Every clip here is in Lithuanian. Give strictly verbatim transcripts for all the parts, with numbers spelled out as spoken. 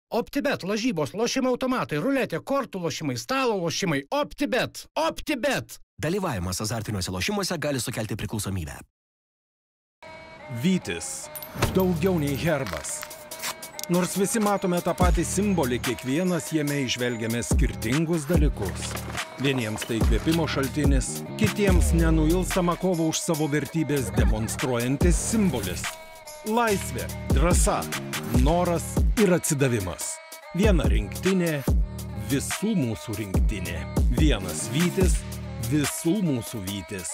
OptiBet, lažybos, lošimo automatai, ruletė, kortų lošimai, stalo lošimai. OptiBet. OptiBet. Dalyvavimas azartiniuose lošimuose gali sukelti priklausomybę. Vytis. Daugiau nei herbas. Nors visi matome tą patį simbolį, kiekvienas jame išvelgiame skirtingus dalykus. Vieniems tai įkvėpimo šaltinis, kitiems nenuilstamą kovą už savo vertybės demonstruojantis simbolis. Laisvė, drąsa, noras ir atsidavimas. Viena rinktinė, visų mūsų rinktinė. Vienas Vytis, visų mūsų Vytis.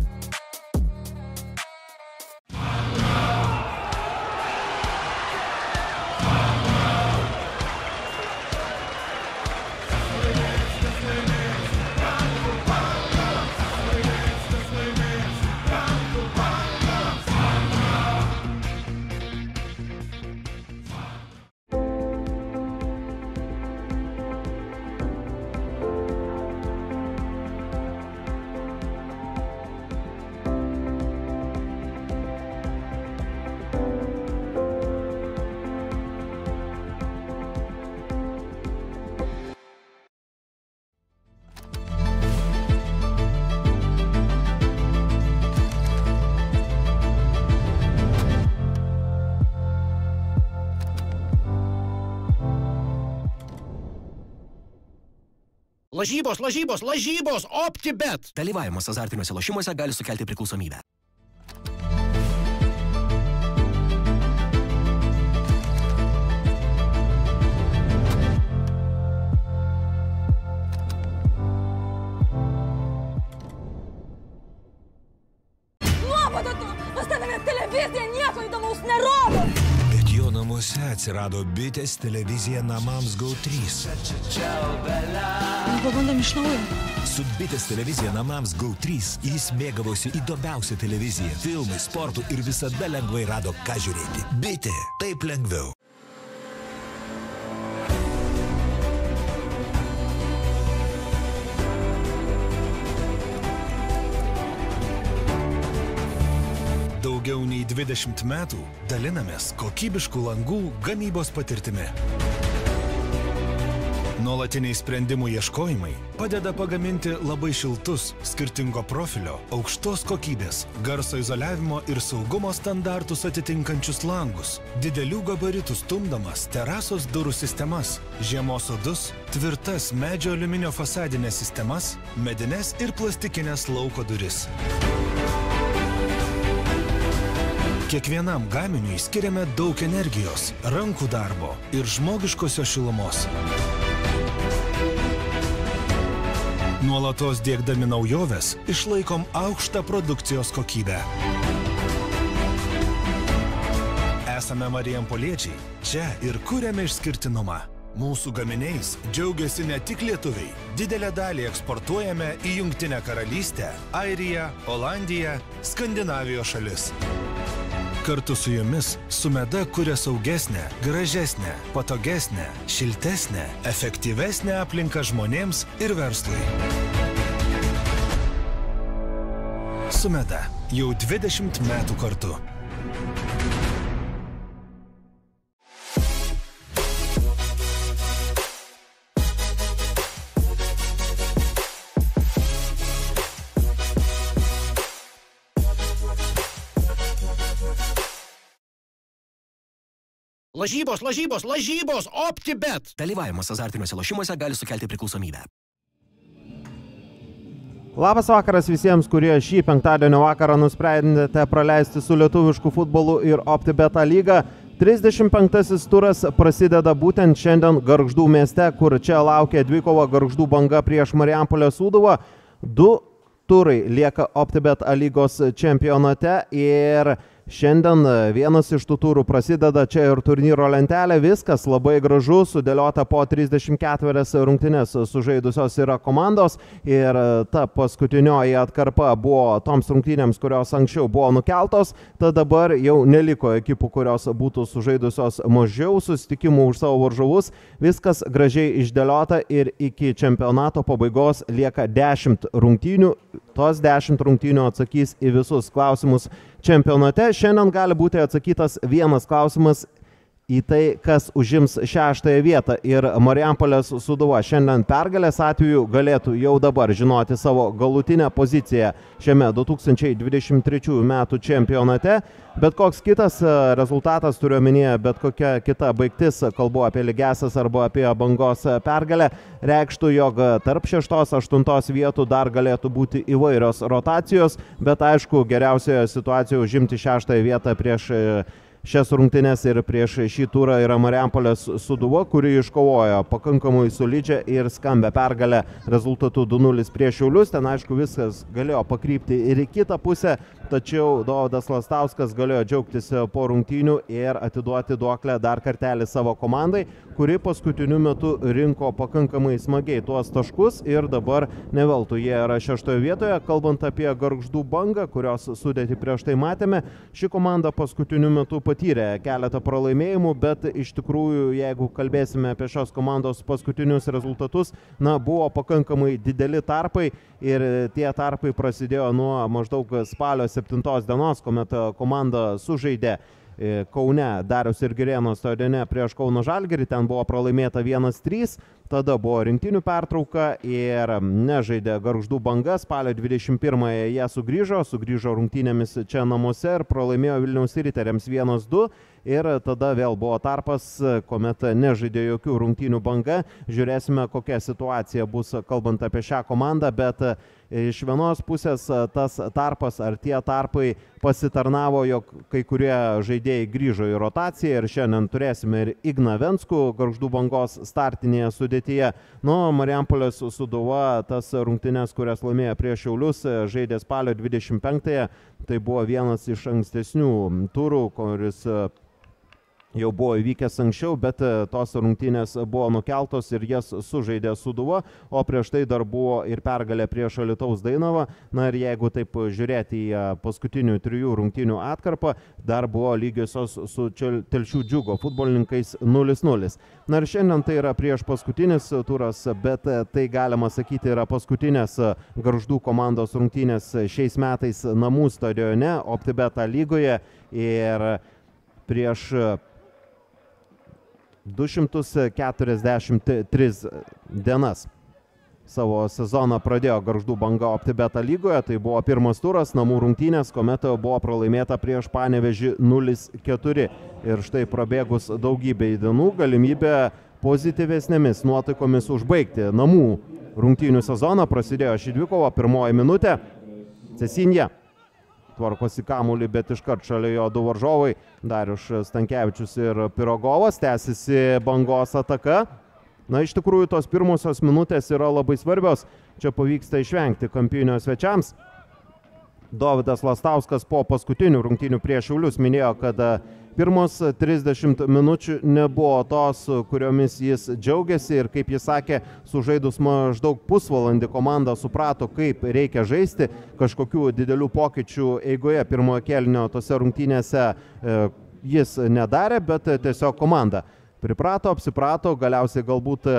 Lažybos, lažybos, lažybos, OptiBet. Dalyvavimas azartiniuose lošimuose gali sukelti priklausomybę. Nuobodu tu! Pas tavęs televizija nieko įdomaus nerodo! Bet jo namuose atsirado bitės televizija namams Go trys. Pabandom iš naujo. Su bitės televizija namams Go trys jis mėgavosi įdomiausią televiziją, filmai, sportų ir visada lengvai rado ką žiūrėti. Bitė, taip lengviau. Daugiau nei dvidešimt metų dalinamės kokybiškų langų gamybos patirtimi. Nuolatiniai sprendimų ieškojimai padeda pagaminti labai šiltus, skirtingo profilio, aukštos kokybės, garso izoliavimo ir saugumo standartus atitinkančius langus, didelių gabaritų stumdomas terasos durų sistemas, žiemos sodus, tvirtas medžio aliuminio fasadinės sistemas, medines ir plastikinės lauko duris. Kiekvienam gaminiui skiriame daug energijos, rankų darbo ir žmogiškosios šilumos. Nuolatos diegdami naujoves išlaikom aukštą produkcijos kokybę. Esame Marijampoliečiai, čia ir kuriame išskirtinumą. Mūsų gaminiais džiaugiasi ne tik lietuviai. Didelę dalį eksportuojame į Jungtinę karalystę, Airiją, Olandiją, Skandinavijos šalis. Kartu su jumis Sumeda kuria saugesnę, gražesnę, patogesnę, šiltesnę, efektyvesnę aplinką žmonėms ir verslui. Sumeda jau dvidešimt metų kartu. Lažybos, lažybos, lažybos, OptiBet. Dalyvavimas azartiniuose lošimuose gali sukelti priklausomybę. Labas vakaras visiems, kurie šį penktadienio vakarą nusprendėte praleisti su lietuvišku futbolu ir OptiBet lyga. trisdešimt penktasis turas prasideda būtent šiandien Gargždų mieste, kur čia laukia dvikova Gargždų Banga prieš Marijampolės Sūduvą. Du turai lieka OptiBet lygos čempionate ir šiandien vienas iš tų turų prasideda čia ir turnyro lentelė. Viskas labai gražu, sudėliota po trisdešimt ketverias rungtynes sužaidusios yra komandos ir ta paskutinioji atkarpa buvo toms rungtynėms, kurios anksčiau buvo nukeltos, tad dabar jau neliko ekipų, kurios būtų sužaidusios mažiau susitikimų už savo varžovus. Viskas gražiai išdėliota ir iki čempionato pabaigos lieka dešimt rungtynių. Tos dešimt rungtynių atsakys į visus klausimus čempionate. Šiandien gali būti atsakytas vienas klausimas į tai, kas užims šeštąją vietą. Ir Marijampolės Sūduva šiandien pergalės atveju galėtų jau dabar žinoti savo galutinę poziciją šiame du tūkstančiai dvidešimt trečiųjų metų čempionate. Bet koks kitas rezultatas, turiu omenyje, bet kokia kita baigtis, kalbu apie lygiąsias arba apie Bangos pergalę, reikštų, jog tarp šeštos, aštuntos vietų dar galėtų būti įvairios rotacijos, bet aišku, geriausioje situacijoje užimti šeštąją vietą prieš šias rungtynes ir prieš šį turą yra Marijampolės Sūduva, kuri iškovojo pakankamai solidžią ir skambę pergalę rezultatu du nulis prieš Šiaulius. Ten aišku viskas galėjo pakrypti ir į kitą pusę, tačiau Dovydas Lastauskas galėjo džiaugtis po rungtynių ir atiduoti duoklę dar kartelį savo komandai, kuri paskutiniu metu rinko pakankamai smagiai tuos taškus ir dabar ne veltui jie yra šeštoje vietoje. Kalbant apie Gargždų Bangą, kurios sudėtį prieš tai matėme, ši komanda paskutiniu metu patyrė keletą pralaimėjimų, bet iš tikrųjų, jeigu kalbėsime apie šios komandos paskutinius rezultatus, na, buvo pakankamai dideli tarpai ir tie tarpai prasidėjo nuo maždaug spalio septintos dienos, kuomet komanda sužaidė Kaune Dariaus ir Girėno stadione prieš Kauno Žalgirį, ten buvo pralaimėta vienas trys, tada buvo rinktinių pertrauka ir nežaidė Gargždų Banga, spalio dvidešimt pirmąją jie sugrįžo, sugrįžo rungtynėmis čia namuose ir pralaimėjo Vilniaus Riteriams vienas du ir tada vėl buvo tarpas, kuomet nežaidė jokių rungtynių Banga. Žiūrėsime, kokia situacija bus kalbant apie šią komandą, bet iš vienos pusės tas tarpas ar tie tarpai pasitarnavo, jog kai kurie žaidėjai grįžo į rotaciją ir šiandien turėsime ir Igną Venskų Gargždų Bangos startinėje sudėtyje. Nu, Marijampolės Sūduva tas rungtynes, kurias laimėjo prieš Šiaulius, žaidė spalio dvidešimt penktąją, tai buvo vienas iš ankstesnių turų, kuris jau buvo įvykęs anksčiau, bet tos rungtynės buvo nukeltos ir jas sužaidė Sūduva, o prieš tai dar buvo ir pergalė prieš Alytaus Dainavą. Na ir jeigu taip žiūrėti į paskutinių trijų rungtynių atkarpą, dar buvo lygiosios su Telšių Džiugo futbolininkais nulis nulis. Na ir šiandien tai yra prieš paskutinis turas, bet tai galima sakyti yra paskutinės Gargždų komandos rungtynės šiais metais namų stadione OptiBet lygoje ir prieš du šimtus keturiasdešimt tris dienas savo sezoną pradėjo Gargždų Banga OptiBet lygoje. Tai buvo pirmas turas, namų rungtynės, kuomet buvo pralaimėta prieš Panevėžį nulis keturi. Ir štai prabėgus daugybė dienų galimybė pozityvesnėmis nuotaikomis užbaigti namų rungtynių sezoną. Prasidėjo ši dvikova, pirmoji minutė. Cesinja tvarkosi kamuolį, bet iškart šalia jo du varžovai, Darius Stankevičius ir Pirogovas, tęsiasi Bangos ataka. Na, iš tikrųjų, tos pirmosios minutės yra labai svarbios, čia pavyksta išvengti kampinio svečiams. Dovydas Lastauskas po paskutinių rungtynių prieš Šiaulius minėjo, kad pirmos trisdešimt minučių nebuvo tos, kuriomis jis džiaugiasi ir, kaip jis sakė, sužaidus maždaug pusvalandį komanda suprato, kaip reikia žaisti. Kažkokių didelių pokyčių eigoje pirmojo kėlinio tose rungtynėse jis nedarė, bet tiesiog komanda priprato, apsiprato, galiausiai galbūt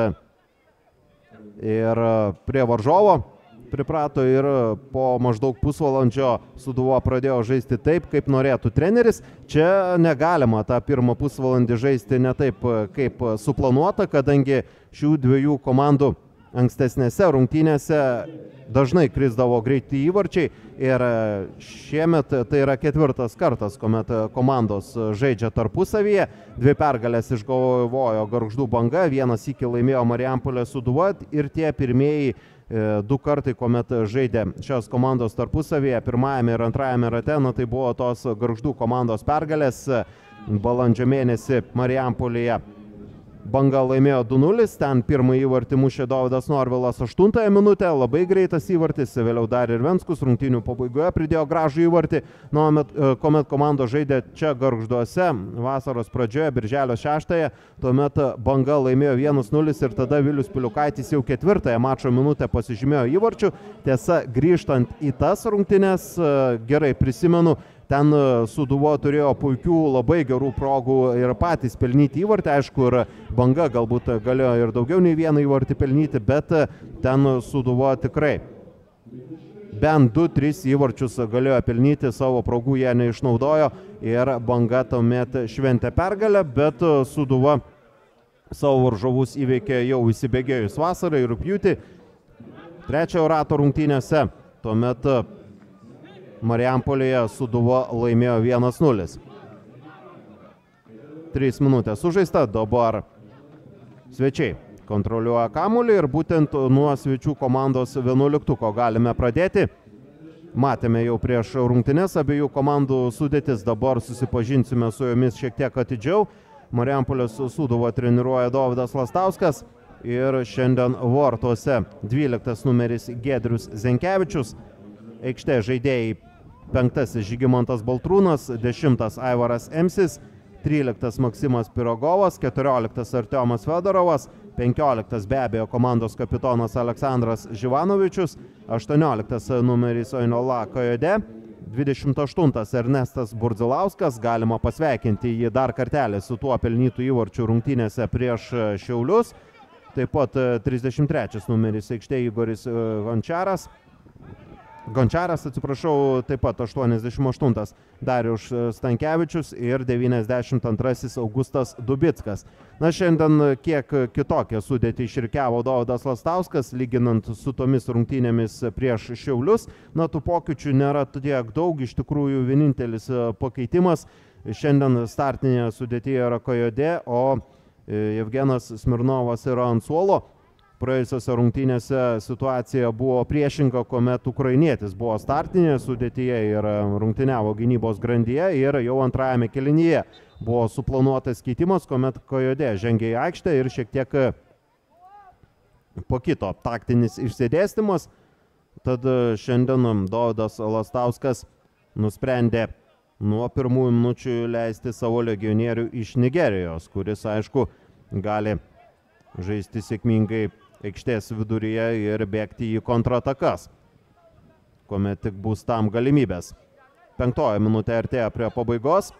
ir prie varžovo priprato ir po maždaug pusvalandžio Sūduva pradėjo žaisti taip, kaip norėtų treneris. Čia negalima tą pirmą pusvalandį žaisti ne taip, kaip suplanuota, kadangi šių dviejų komandų ankstesnėse rungtynėse dažnai krisdavo greiti įvarčiai ir šiemet tai yra ketvirtas kartas, kuomet komandos žaidžia tarpusavyje. Dvi pergalės iškovojo Gargždų Banga, vienas sykį laimėjo Marijampolės Sūduva ir tie pirmieji du kartai, kuomet žaidė šios komandos tarpusavyje, pirmajame ir antrajame rate, na tai buvo tos Gargždų komandos pergalės. Balandžio mėnesį Marijampolėje Banga laimėjo du nulis, ten pirmąjį įvartį mušė Dovydas Norvilas aštuntąją minutę, labai greitas įvartis, vėliau dar ir Venskus rungtynių pabaigoje pridėjo gražų įvartį, nu, kuomet komandos žaidė čia Gargžduose vasaros pradžioje, birželio šeštąją, tuomet Banga laimėjo vienas nulis ir tada Vilius Piliukaitis jau ketvirtąją mačo minutę pasižymėjo įvarčių. Tiesa, grįžtant į tas rungtynes, gerai prisimenu, ten Sūduva turėjo puikių, labai gerų progų ir patys pelnyti įvartį. Aišku, ir Banga galbūt galėjo ir daugiau nei vieną įvartį pelnyti, bet ten Sūduva tikrai bent du tris įvarčius galėjo pelnyti, savo progų jie neišnaudojo ir Banga tuomet šventė pergalę, bet Sūduva savo varžovus įveikė jau įsibėgėjus vasarai rugpjūtį. Trečiojo rato rungtynėse tuomet Marijampolėje Sūduva laimėjo vienas nulis. Trys minutės sužaista, dabar svečiai kontroliuoja kamuolį ir būtent nuo svečių komandos vienuoliktuko galime pradėti. Matėme jau prieš rungtynes abiejų komandų sudėtis, dabar susipažinsime su jomis šiek tiek atidžiau. Marijampolės Sūduvą treniruoja Dovydas Lastauskas ir šiandien vartuose dvyliktas numeris Giedrius Zenkevičius. Aikštė žaidėjai penktasis Žygimantas Baltrūnas, dešimtas Aivaras Emsis, tryliktas Maksimas Pirogovas, keturioliktas Artiomas Fedorovas, penkioliktas be abejo komandos kapitonas Aleksandras Živanovičius, aštuonioliktas numeris Oinola Kajode, dvidešimt aštuntas Ernestas Burdzilauskas, galima pasveikinti jį dar kartelį su tuo pelnytų įvarčių rungtynėse prieš Šiaulius, taip pat trisdešimt trečias numeris aikštė Igoris Gončiaras, Gončiaras, atsiprašau, taip pat aštuoniasdešimt aštuntas Darius Stankevičius ir devyniasdešimt antrasis Augustas Dubickas. Na, šiandien kiek kitokią sudėtį išrikiavo Dovydas Lastauskas, lyginant su tomis rungtynėmis prieš Šiaulius. Na, tų pokyčių nėra tiek daug, iš tikrųjų vienintelis pakeitimas. Šiandien startinėje sudėtyje yra Kajode, o Jevgenas Smirnovas yra ant suolo. Praėjusiose rungtynėse situacija buvo priešinga, kuomet ukrainietis buvo startinėje sudėtyje ir rungtyniavo gynybos grandyje ir jau antrajame kėlinyje buvo suplanuotas keitimas, kuomet Kajode žengė į aikštę ir šiek tiek pakito taktinis išsidėstymas. Tad šiandien Dovydas Lastauskas nusprendė nuo pirmųjų minučių leisti savo legionierių iš Nigerijos, kuris, aišku, gali žaisti sėkmingai aikštės viduryje ir bėgti į kontratakas, kuomet tik bus tam galimybės. Penktoji minutė artėja prie pabaigos.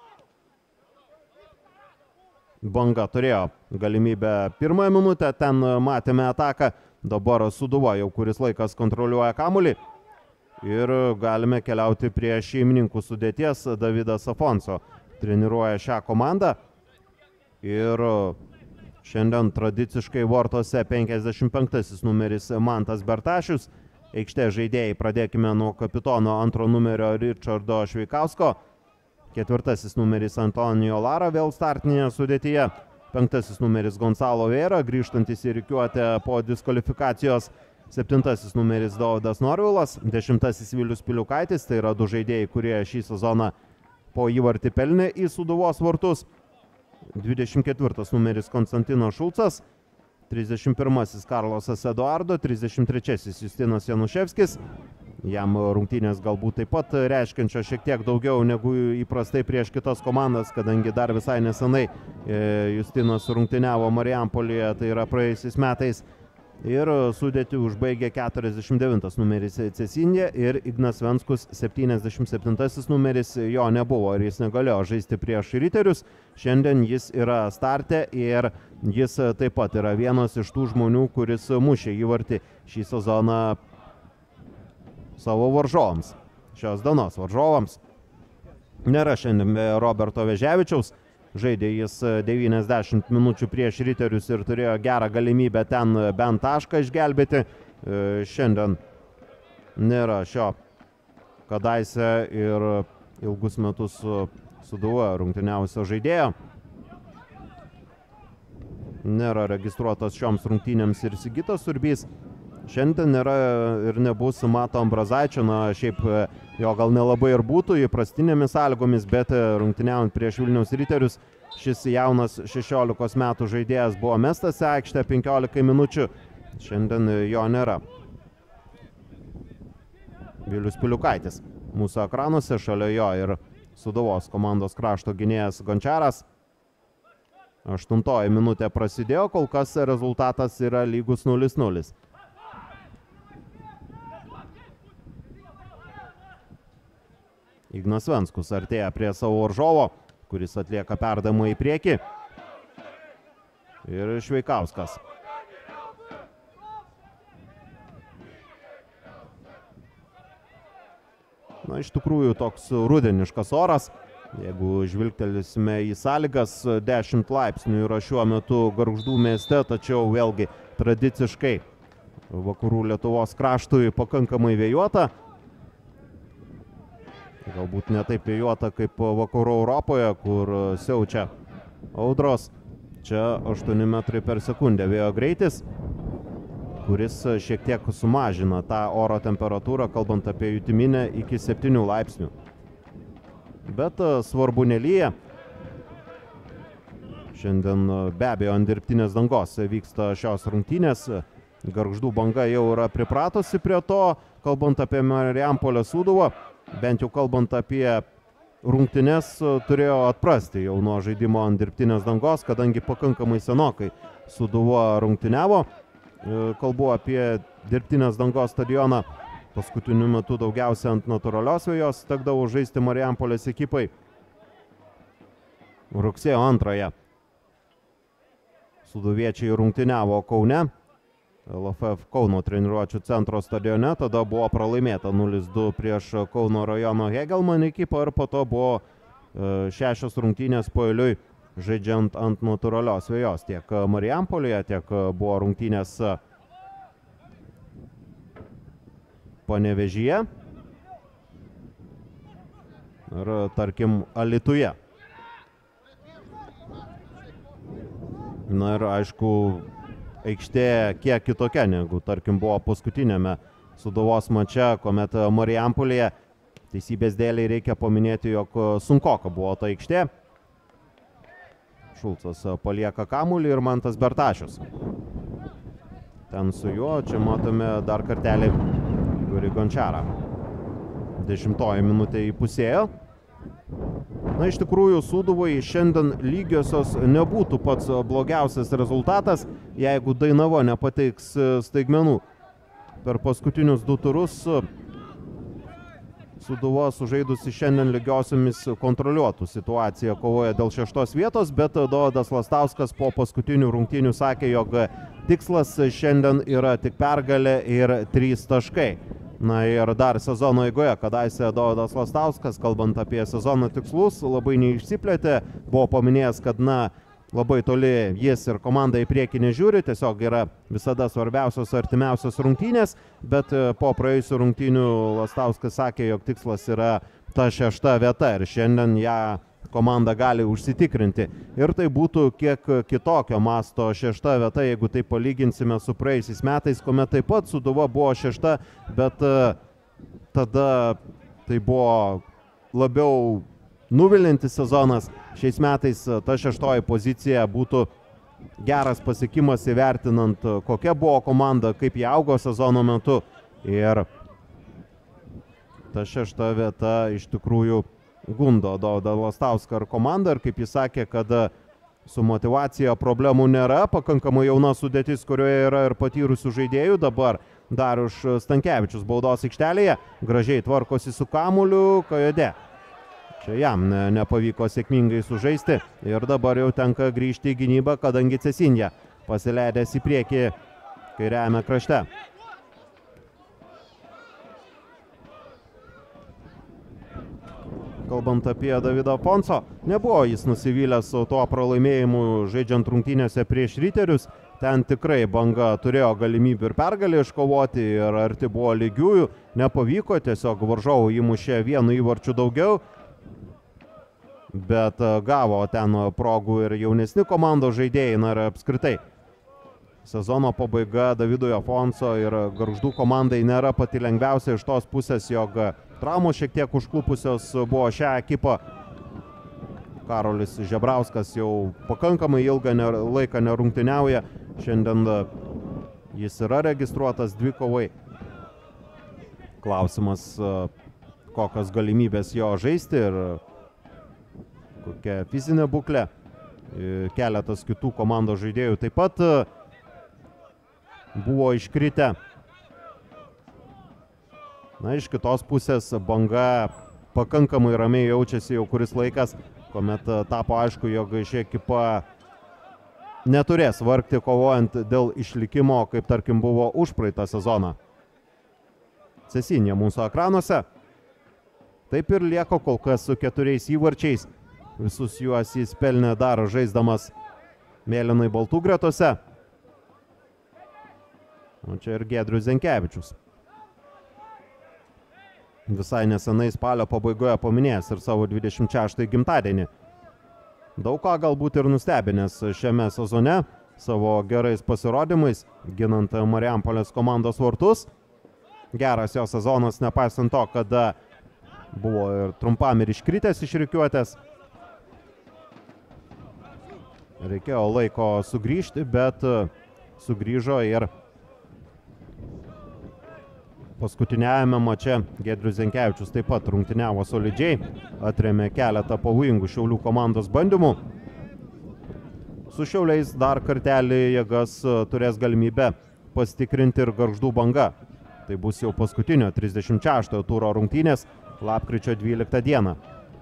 Banga turėjo galimybę pirmąją minutę, ten matėme ataką, dabar Sūduva jau kuris laikas kontroliuoja kamuolį ir galime keliauti prie šeimininkų sudėties. Davidas Afonso treniruoja šią komandą ir šiandien tradiciškai vartuose penkiasdešimt penktasis numeris Mantas Bertašius. Aikštė žaidėjai pradėkime nuo kapitono antro numerio Richardo Šveikausko. Ketvirtasis numeris Antonijo Lara vėl startinėje sudėtyje. Penktasis numeris Gonzalo Vera, grįžtantis į rikiuotę po diskvalifikacijos. Septintasis numeris Dovydas Norvilas. Dešimtasis Vilius Piliukaitis, tai yra du žaidėjai, kurie šį sezoną po įvartį pelnė į Sūduvos vartus. dvidešimt ketvirtas numeris Konstantinas Šulcas, trisdešimt pirmasis Karlosas Eduardo, trisdešimt trečiasis Justinas Januševskis. Jam rungtynės galbūt taip pat reiškiančio šiek tiek daugiau negu įprastai prieš kitas komandas, kadangi dar visai nesenai Justinas rungtyniavo Marijampolėje, tai yra praėjusiais metais. Ir sudėtį užbaigė keturiasdešimt devintas numeris Cesinė ir Ignas Venskus septyniasdešimt septintasis numeris, jo nebuvo ir jis negalėjo žaisti prieš Riterius. Šiandien jis yra starte ir jis taip pat yra vienas iš tų žmonių, kuris mušė įvartį šį sezoną savo varžovams, šios dienos varžovams. Nėra šiandien Roberto Veževičiaus. Žaidė jis devyniasdešimt minučių prieš Riterius ir turėjo gerą galimybę ten bent tašką išgelbėti. Šiandien nėra šio kadaise ir ilgus metus Sūduva rungtyniausio žaidėjo. Nėra registruotas šioms rungtynėms ir Sigitas Urbys. Šiandien nėra ir nebus Mato Ambrazaičio, na šiaip jo gal nelabai ir būtų įprastinėmis sąlygomis, bet rungtyniaujant prieš Vilniaus Riterius šis jaunas šešiolikos metų žaidėjas buvo mestas į aikštę penkiolikai minučių. Šiandien jo nėra. Vilius Piliukaitis mūsų ekranuose, šalia jo ir Sūduvos komandos krašto gynėjas Gončiaras. Aštuntoji minutė prasidėjo, kol kas rezultatas yra lygus nulis nulis. Ignas Venskus artėja prie savo varžovo, kuris atlieka perdavimą į priekį. Ir Šveikauskas. Na, iš tikrųjų toks rudeniškas oras. Jeigu žvilgtelėsime į sąlygas, dešimt laipsnių yra šiuo metu Gargždų mieste, tačiau vėlgi tradiciškai vakarų Lietuvos kraštui pakankamai vėjuota. Galbūt ne taip vėjuota kaip vakarų Europoje, kur siaučia audros. Čia aštuoni metrai per sekundę vėjo greitis, kuris šiek tiek sumažina tą oro temperatūrą, kalbant apie jutiminę, iki septynių laipsnių. Bet svarbu nelyja. Šiandien be abejo ant dirbtinės dangos vyksta šios rungtynės. Gargždų banga jau yra pripratusi prie to, kalbant apie Marijampolės Sūduvą, bent jau kalbant apie rungtynes, turėjo atprasti jau nuo žaidimo ant dirbtinės dangos, kadangi pakankamai senokai Sūduva rungtyniavo. Kalbu apie dirbtinės dangos stadioną. Paskutiniu metu daugiausia ant natūralios vėjos tekdavo žaisti Marijampolės ekipai. Rugsėjo antrąją sūduviečiai rungtyniavo Kaune, L F F Kauno treniruočių centro stadione, tada buvo pralaimėta nulis du prieš Kauno rajono Hegelman ekipą ir po to buvo šešios rungtynės paeiliui žaidžiant ant natūralios vėjos. Tiek Marijampolėje, tiek buvo rungtynės Panevėžyje ir tarkim Alytuje. Na ir aišku, aikštė kiek kitokia negu tarkim buvo paskutinėme Sūduvos mače, kuomet Marijampolėje, teisybės dėliai reikia paminėti, jog sunkoka buvo ta aikštė. Šulcas palieka kamuolį ir Mantas Bertašius ten su juo. Čia matome dar kartelį Igorį Gončarą. Dešimtoji minutė įpusėjo. Na, iš tikrųjų, Sūduvai šiandien lygiosios nebūtų pats blogiausias rezultatas, jeigu Dainava nepateiks staigmenų. Per paskutinius du turus Sūduva sužaidusi šiandien lygiosiomis kontroliuotų situaciją kovoje dėl šeštos vietos, bet Dovydas Lastauskas po paskutinių rungtynių sakė, jog tikslas šiandien yra tik pergalė ir trys taškai. Na ir dar sezono eigoje, kadaise Dovydas Lastauskas, kalbant apie sezono tikslus, labai neišsiplėtė, buvo paminėjęs, kad na, labai toli jis ir komanda į priekį nežiūri, tiesiog yra visada svarbiausios artimiausios rungtynės, bet po praėjusių rungtynių Lastauskas sakė, jog tikslas yra ta šešta vieta ir šiandien ją komanda gali užsitikrinti. Ir tai būtų kiek kitokio masto šešta vieta, jeigu tai palyginsime su praėjusiais metais, kuomet taip pat Sūduva buvo šešta, bet tada tai buvo labiau nuvilintis sezonas. Šiais metais ta šeštoji pozicija būtų geras pasiekimas įvertinant, kokia buvo komanda, kaip jie augo sezono metu. Ir ta šešta vieta iš tikrųjų gundo Dovydą Lastauską ir komandą. Ir kaip jis sakė, kad su motyvacija problemų nėra, pakankamai jauna sudėtis, kurioje yra ir patyrusių žaidėjų. Dabar Darius Stankevičius baudos aikštelėje gražiai tvarkosi su kamuoliu Kajode. Čia jam ne, nepavyko sėkmingai sužaisti ir dabar jau tenka grįžti į gynybą, kadangi Cesinja pasileidęs į priekį kairiajame krašte. Kalbant apie Davidą Afonso, nebuvo jis nusivylęs su tuo pralaimėjimu žaidžiant rungtynėse prieš Riterius. Ten tikrai banga turėjo galimybių ir pergalę iškovoti ir arti buvo lygiųjų. Nepavyko, tiesiog varžovų įmušė vienu įvarčiu daugiau. Bet gavo ten progų ir jaunesni komandos žaidėjai, na ir apskritai. Sezono pabaiga Davidui Afonso ir Gargždų komandai nėra pati lengviausia iš tos pusės, jog traumos šiek tiek užklupusios buvo šią ekipą. Karolis Žebrauskas jau pakankamai ilgą laiką nerungtyniauja. Šiandien jis yra registruotas dvikovai. Klausimas, kokios galimybės jo žaisti ir kokia fizinė būklė. Keletas kitų komandos žaidėjų taip pat buvo iškritę. Na, iš kitos pusės banga pakankamai ramiai jaučiasi jau kuris laikas, kuomet tapo aišku, jog ši ekipa neturės vargti kovojant dėl išlikimo, kaip tarkim buvo užpraeitą sezoną. Cesinja mūsų ekranuose. taip ir lieka kol kas su keturiais įvarčiais. Visus juos jis pelnė dar žaisdamas mėlynai baltų gretose. O čia ir Giedrius Zenkevičius. Visai nesenai spalio pabaigoje paminėjęs ir savo dvidešimt šeštąjį gimtadienį. Daug ką galbūt ir nustebinęs šiame sezone savo gerais pasirodymais, ginant Marijampolės komandos vartus. Geras jo sezonas, nepaisant to, kad buvo ir trumpam ir iškritęs iš rikiuotės. Reikėjo laiko sugrįžti, bet sugrįžo ir paskutiniajame mače Giedrius Zenkevičius taip pat rungtyniavo solidžiai, atrėmė keletą pavojingų Šiaulių komandos bandymų. Su Šiauliais dar kartelį jėgas turės galimybę pasitikrinti ir Gargždų Banga. Tai bus jau paskutinio trisdešimt šeštojo turo rungtynės lapkričio dvyliktą dieną.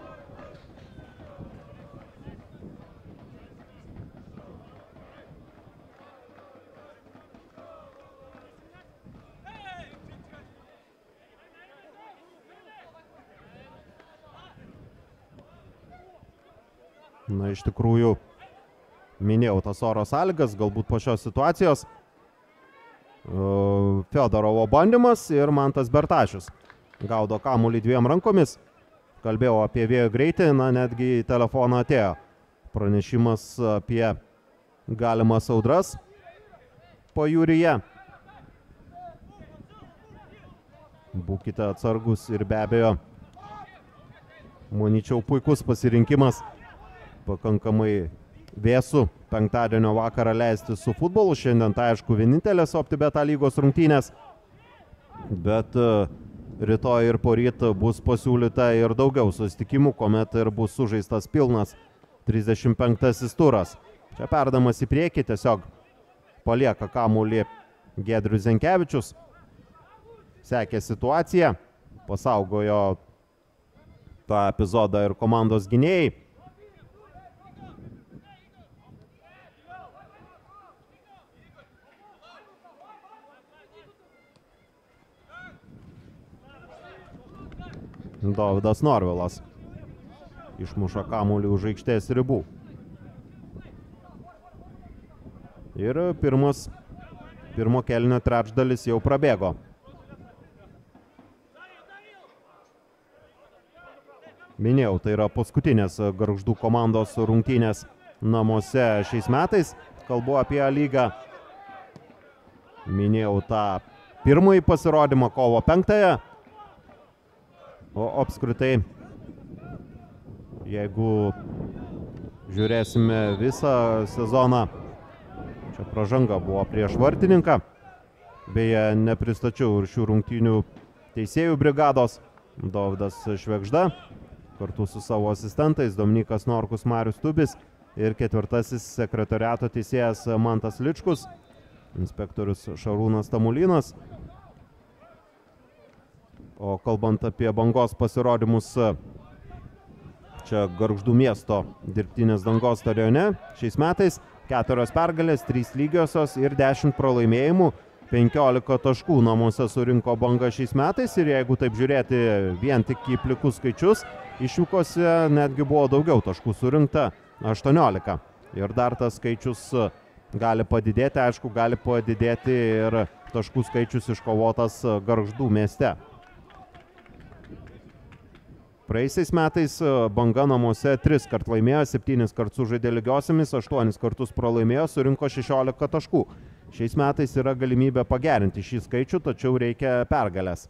Na, iš tikrųjų, minėjau tas oro sąlygas, galbūt po šios situacijos. Fedorovo bandymas ir Mantas Bertašius gaudo kamuolį dviem rankomis. Kalbėjau apie vėjo greitį, na, netgi į telefoną atėjo pranešimas apie galimas audras pajūryje. Būkite atsargus ir be abejo, manyčiau, puikus pasirinkimas. Pakankamai vėsų penktadienio vakarą leisti su futbolu. Šiandien tai aišku vienintelės OptiBet lygos rungtynės, bet rytoj ir poryt bus pasiūlyta ir daugiau susitikimų, kuomet ir bus sužaistas pilnas trisdešimt penktasis turas. Čia perdamas į priekį tiesiog palieka kamuolį Giedrius Zenkevičius. Sekė situaciją, pasaugojo tą epizodą ir komandos gynėjai. Dovydas Norvilas išmuša kamuolį už aikštės ribų. Ir pirmas, pirmo kėlinio trečdalis jau prabėgo. Minėjau, tai yra paskutinės Gargždų komandos rungtynės namuose šiais metais. Kalbu apie lygą. Minėjau tą pirmąjį pasirodymą kovo penktąją. O apskritai, jeigu žiūrėsime visą sezoną, čia pražanga buvo prieš vartininką. Beje, nepristačiau ir šių rungtynių teisėjų brigados. Dovydas Švegžda, kartu su savo asistentais Dominykas Norkus, Marius Tubis ir ketvirtasis sekretariato teisėjas Mantas Ličkus, inspektorius Šarūnas Tamulynas. O kalbant apie Bangos pasirodymus čia Gargždų miesto dirbtinės dangos stadione, šiais metais keturios pergalės, trys lygiosios ir dešimt pralaimėjimų, penkiolika taškų namuose surinko Banga šiais metais ir jeigu taip žiūrėti vien tik į plikus skaičius, išvykose netgi buvo daugiau taškų surinkta, aštuoniolika. Ir dar tas skaičius gali padidėti, aišku, gali padidėti ir taškų skaičius iškovotas Gargždų mieste. Praėjusiais metais Banga namuose tris kart laimėjo, septynis kart sužaidė lygiosiamis, aštuonis kartus pralaimėjo, surinko šešiolika taškų. Šiais metais yra galimybė pagerinti šį skaičių, tačiau reikia pergalės.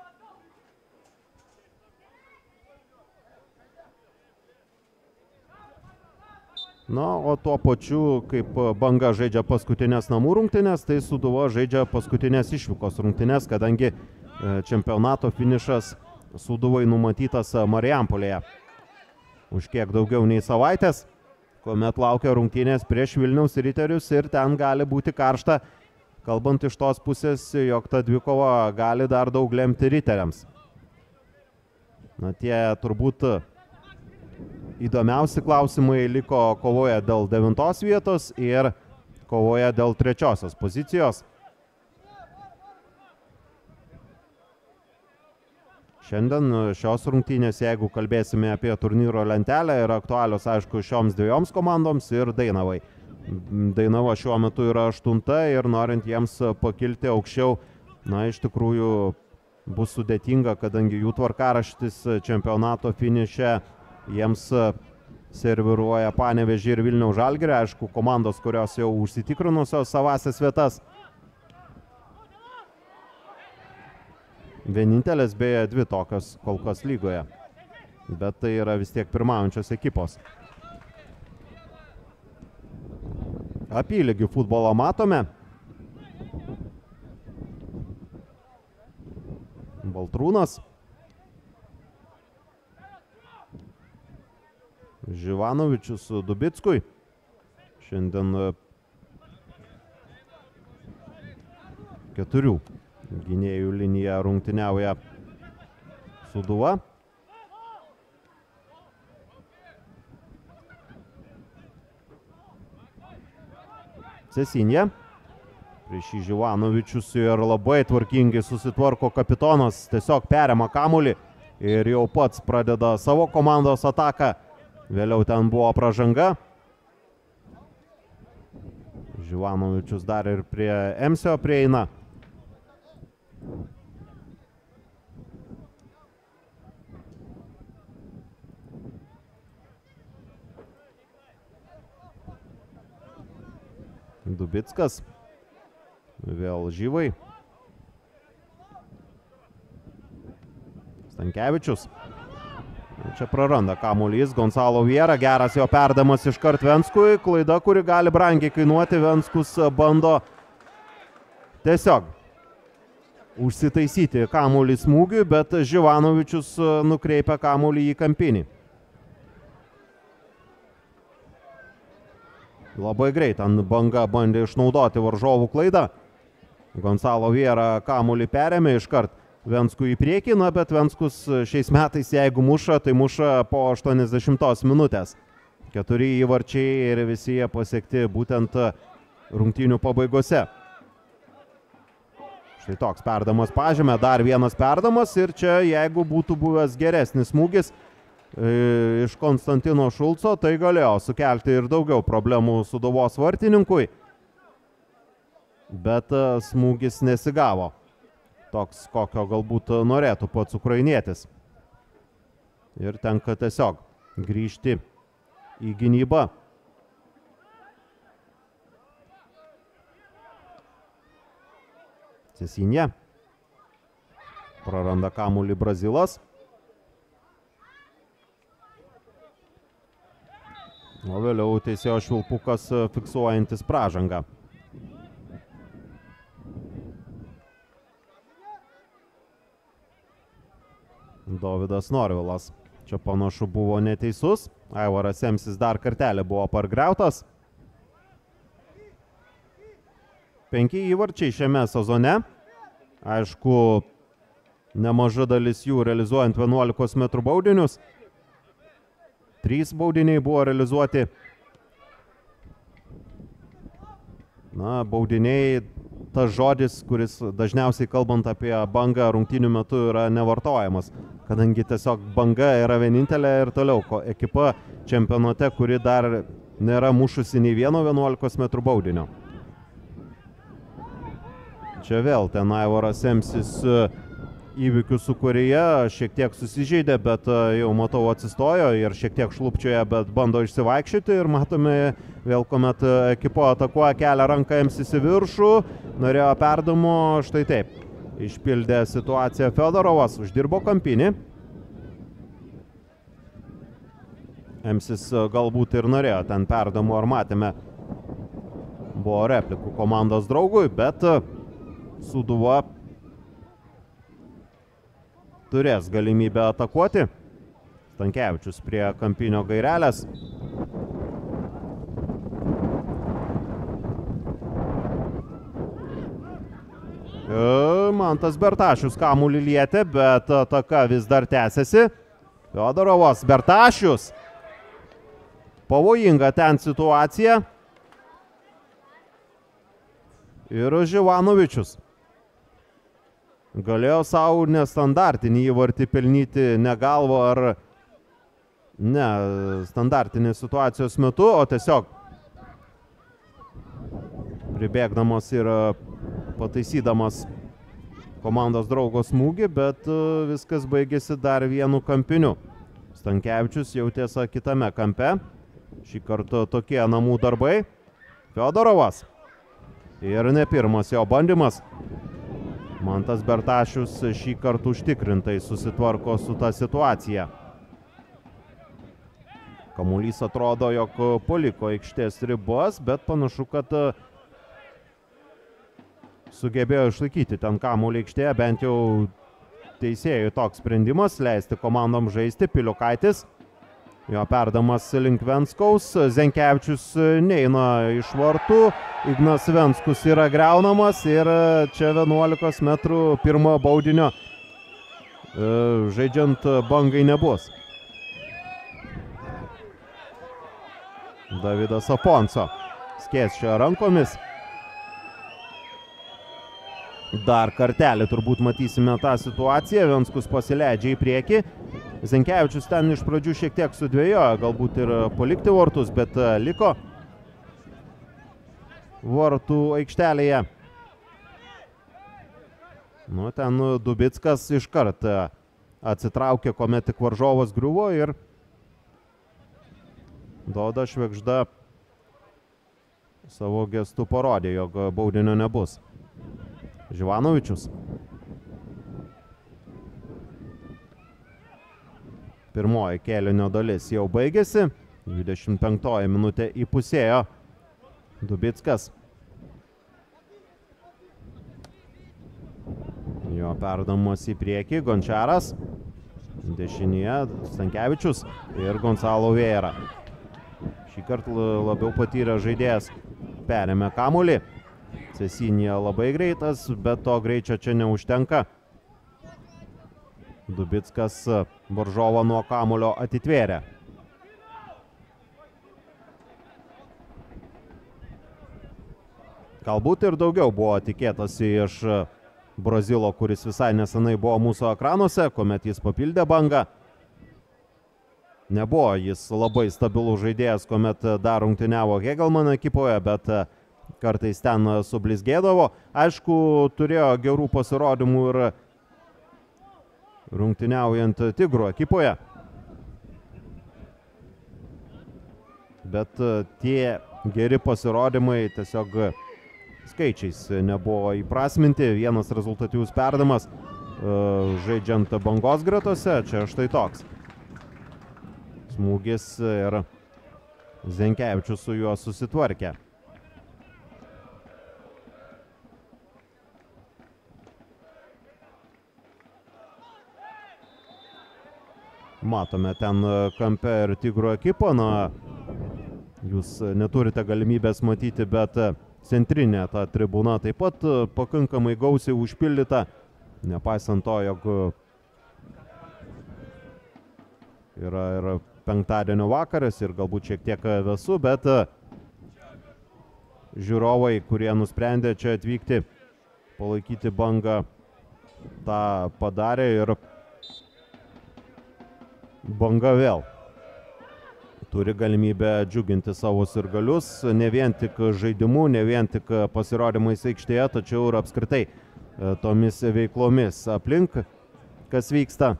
Na, o tuo pačiu, kaip Banga žaidžia paskutinės namų rungtynės, tai Sūduva žaidžia paskutinės išvykos rungtynės, kadangi čempionato finišas Sūduvai numatytas Marijampolėje. Už kiek daugiau nei savaitės, kuomet laukia rungtynės prieš Vilniaus Riterius ir ten gali būti karšta, kalbant iš tos pusės, jog ta dvikova gali dar daug lemti Riteriams. Na, tie turbūt įdomiausi klausimai liko kovoje dėl devintos vietos ir kovoje dėl trečiosios pozicijos. Šiandien šios rungtynės, jeigu kalbėsime apie turnyro lentelę, yra aktualios, aišku, šioms dviejoms komandoms ir Dainavai. Dainava šiuo metu yra aštunta ir norint jiems pakilti aukščiau, na, iš tikrųjų bus sudėtinga, kadangi jų tvarkaraštis čempionato finiše jiems serviruoja Panevėžį ir Vilniaus Žalgirį, aišku, komandos, kurios jau užsitikrinusios savasias vietas. Vienintelės beje dvi tokios kol kas lygoje, bet tai yra vis tiek pirmaujančios ekipos. Apylygių futbolą matome. Baltrūnas. Živanovičius Dubickui. Šiandien keturių gynėjų linija rungtyniauja Sūduva. Cesinė. Prieš jį Živanovičius ir labai tvarkingai susitvarko kapitonas, tiesiog perima kamuolį ir jau pats pradeda savo komandos ataką. Vėliau ten buvo pražanga. Živanovičius dar ir prie Emsio prieina. Dubickas. Vėl Žyvai. Stankevičius. Čia praranda kamuolys. Gonzalo Viera. Geras jo perdamas iškart Venskui. Klaida, kuri gali brangiai kainuoti. Venskus bando tiesiog užsitaisyti kamuolį smūgiui, bet Živanovičius nukreipia kamuolį į kampinį. Labai greit ant banga bandė išnaudoti varžovų klaidą. Gonzalo Viera kamuolį perėmė iškart Venskui į priekį, na, bet Venskus šiais metais, jeigu muša, tai muša po aštuoniasdešimtos minutės. Keturi įvarčiai ir visi jie pasiekti būtent rungtynių pabaigose. Štai toks perdamas pažymė, dar vienas perdamas ir čia, jeigu būtų buvęs geresnis smūgis e, iš Konstantino Šulco, tai galėjo sukelti ir daugiau problemų Sūduvos vartininkui, bet e, smūgis nesigavo. Toks, kokio galbūt norėtų pats ukrainietis. Ir tenka tiesiog grįžti į gynybą. Cesinė. Praranda kamuolį Brazilas. O vėliau teisėjo švilpukas fiksuojantis pražangą. Dovydas Norvilas. Čia panašu buvo neteisus. Aivaras Emsis dar kartelį buvo pargriautas. Penki įvarčiai šiame sezone. Aišku, nemaža dalis jų realizuojant vienuolikos metrų baudinius. Trys baudiniai buvo realizuoti. Na, baudiniai, tas žodis, kuris dažniausiai kalbant apie bangą rungtynių metu yra nevartojamas, kadangi tiesiog banga yra vienintelė ir toliau ko ekipa čempionate, kuri dar nėra mušusi nei vieno vienuolikos metrų baudinio. Čia vėl ten Aivaras Emsis įvykių sūkuryje šiek tiek susižeidė, bet jau matau atsistojo ir šiek tiek šlupčioje, bet bando išsivaikščioti ir matome vėl, kuomet ekipa atakuoja, kelia ranką Emsis į viršų, norėjo perdavimu, štai taip, išpildė situaciją Fedorovas, uždirbo kampinį. Emsis galbūt ir norėjo ten perdavimu, ar matėme, buvo replikų komandos draugui, bet Sūduva turės galimybę atakuoti. Stankevičius prie kampinio gairelės. Mantas Bertašius kamuolį lietė, bet ataka vis dar tęsiasi. Fedorovas, Bertašius. Pavojinga ten situacija. Ir Živanovičius. galėjo savo nestandartinį įvartį pelnyti ne galvo ar ne standartinės situacijos metu, o tiesiog pribėgdamas ir pataisydamas komandos draugo smūgį, bet viskas baigėsi dar vienu kampiniu. Stankevičius jau tiesa kitame kampe. Šį kartą tokie namų darbai. Fiodorovas. Ir ne pirmas jo bandymas. Mantas Bertašius šį kartą užtikrintai susitvarko su ta situacija. Kamuolys atrodo, jog paliko aikštės ribas, bet panašu, kad sugebėjo išlaikyti ten kamuolį aikštėje, bent jau teisėjų toks sprendimas, leisti komandom žaisti. Piliukaitis, jo perdamas link Venskaus, Zenkevičius neina iš vartų, Ignas Venskus yra griaunamas ir čia vienuolikos metrų pirmo baudinio žaidžiant Bangai nebus. Davidas Afonso skėsčioja rankomis. Dar kartelį turbūt matysime tą situaciją. Venskus pasileidžia į priekį. Zenkevičius ten iš pradžių šiek tiek sudvėjojo, galbūt ir palikti vartus, bet liko vartų aikštelėje. Nu, ten Dubickas iškart atsitraukė, kuomet tik varžovas griuvo ir Doda Švėgžda savo gestu parodė, jog baudinio nebus. Živanovičius. Pirmoji kėlinio dalis jau baigėsi. dvidešimt penktoji minutė įpusėjo. Dubickas. Jo perdamas į priekį. Gončiaras. Dešinėje Stankevičius ir Gonzalo Vieira. Šį kartą labiau patyrę žaidėjas perėmė kamuolį. Cesinija labai greitas, bet to greičio čia neužtenka. Dubickas varžovą nuo kamuolio atitvėrė. Galbūt ir daugiau buvo tikėtasi iš Brazilo, kuris visai nesenai buvo mūsų ekranuose, kuomet jis papildė Bangą. Nebuvo jis labai stabilus žaidėjas, kuomet dar rungtyniavo Hegelmano ekipoje, bet kartais ten sublizgėdavo. Aišku, turėjo gerų pasirodymų ir rungtyniaujant Tigrų ekipoje. Bet tie geri pasirodymai tiesiog skaičiais nebuvo įprasminti. Vienas rezultatyvus perdamas žaidžiant Bangos gretose. Čia štai toks smūgis ir Zenkevičius su juo susitvarkė. Matome ten kampe ir Tigrų ekipą. Na, jūs neturite galimybės matyti, bet centrinė ta tribūna taip pat pakankamai gausiai užpildyta. Nepaisant to, jog yra ir penktadienio vakaras ir galbūt šiek tiek vėsu, bet žiūrovai, kurie nusprendė čia atvykti, palaikyti Bangą, tą padarė ir Banga vėl turi galimybę džiuginti savo sirgalius, ne vien tik žaidimu, ne vien tik pasirodymais aikštėje, tačiau ir apskritai tomis veiklomis aplink, kas vyksta.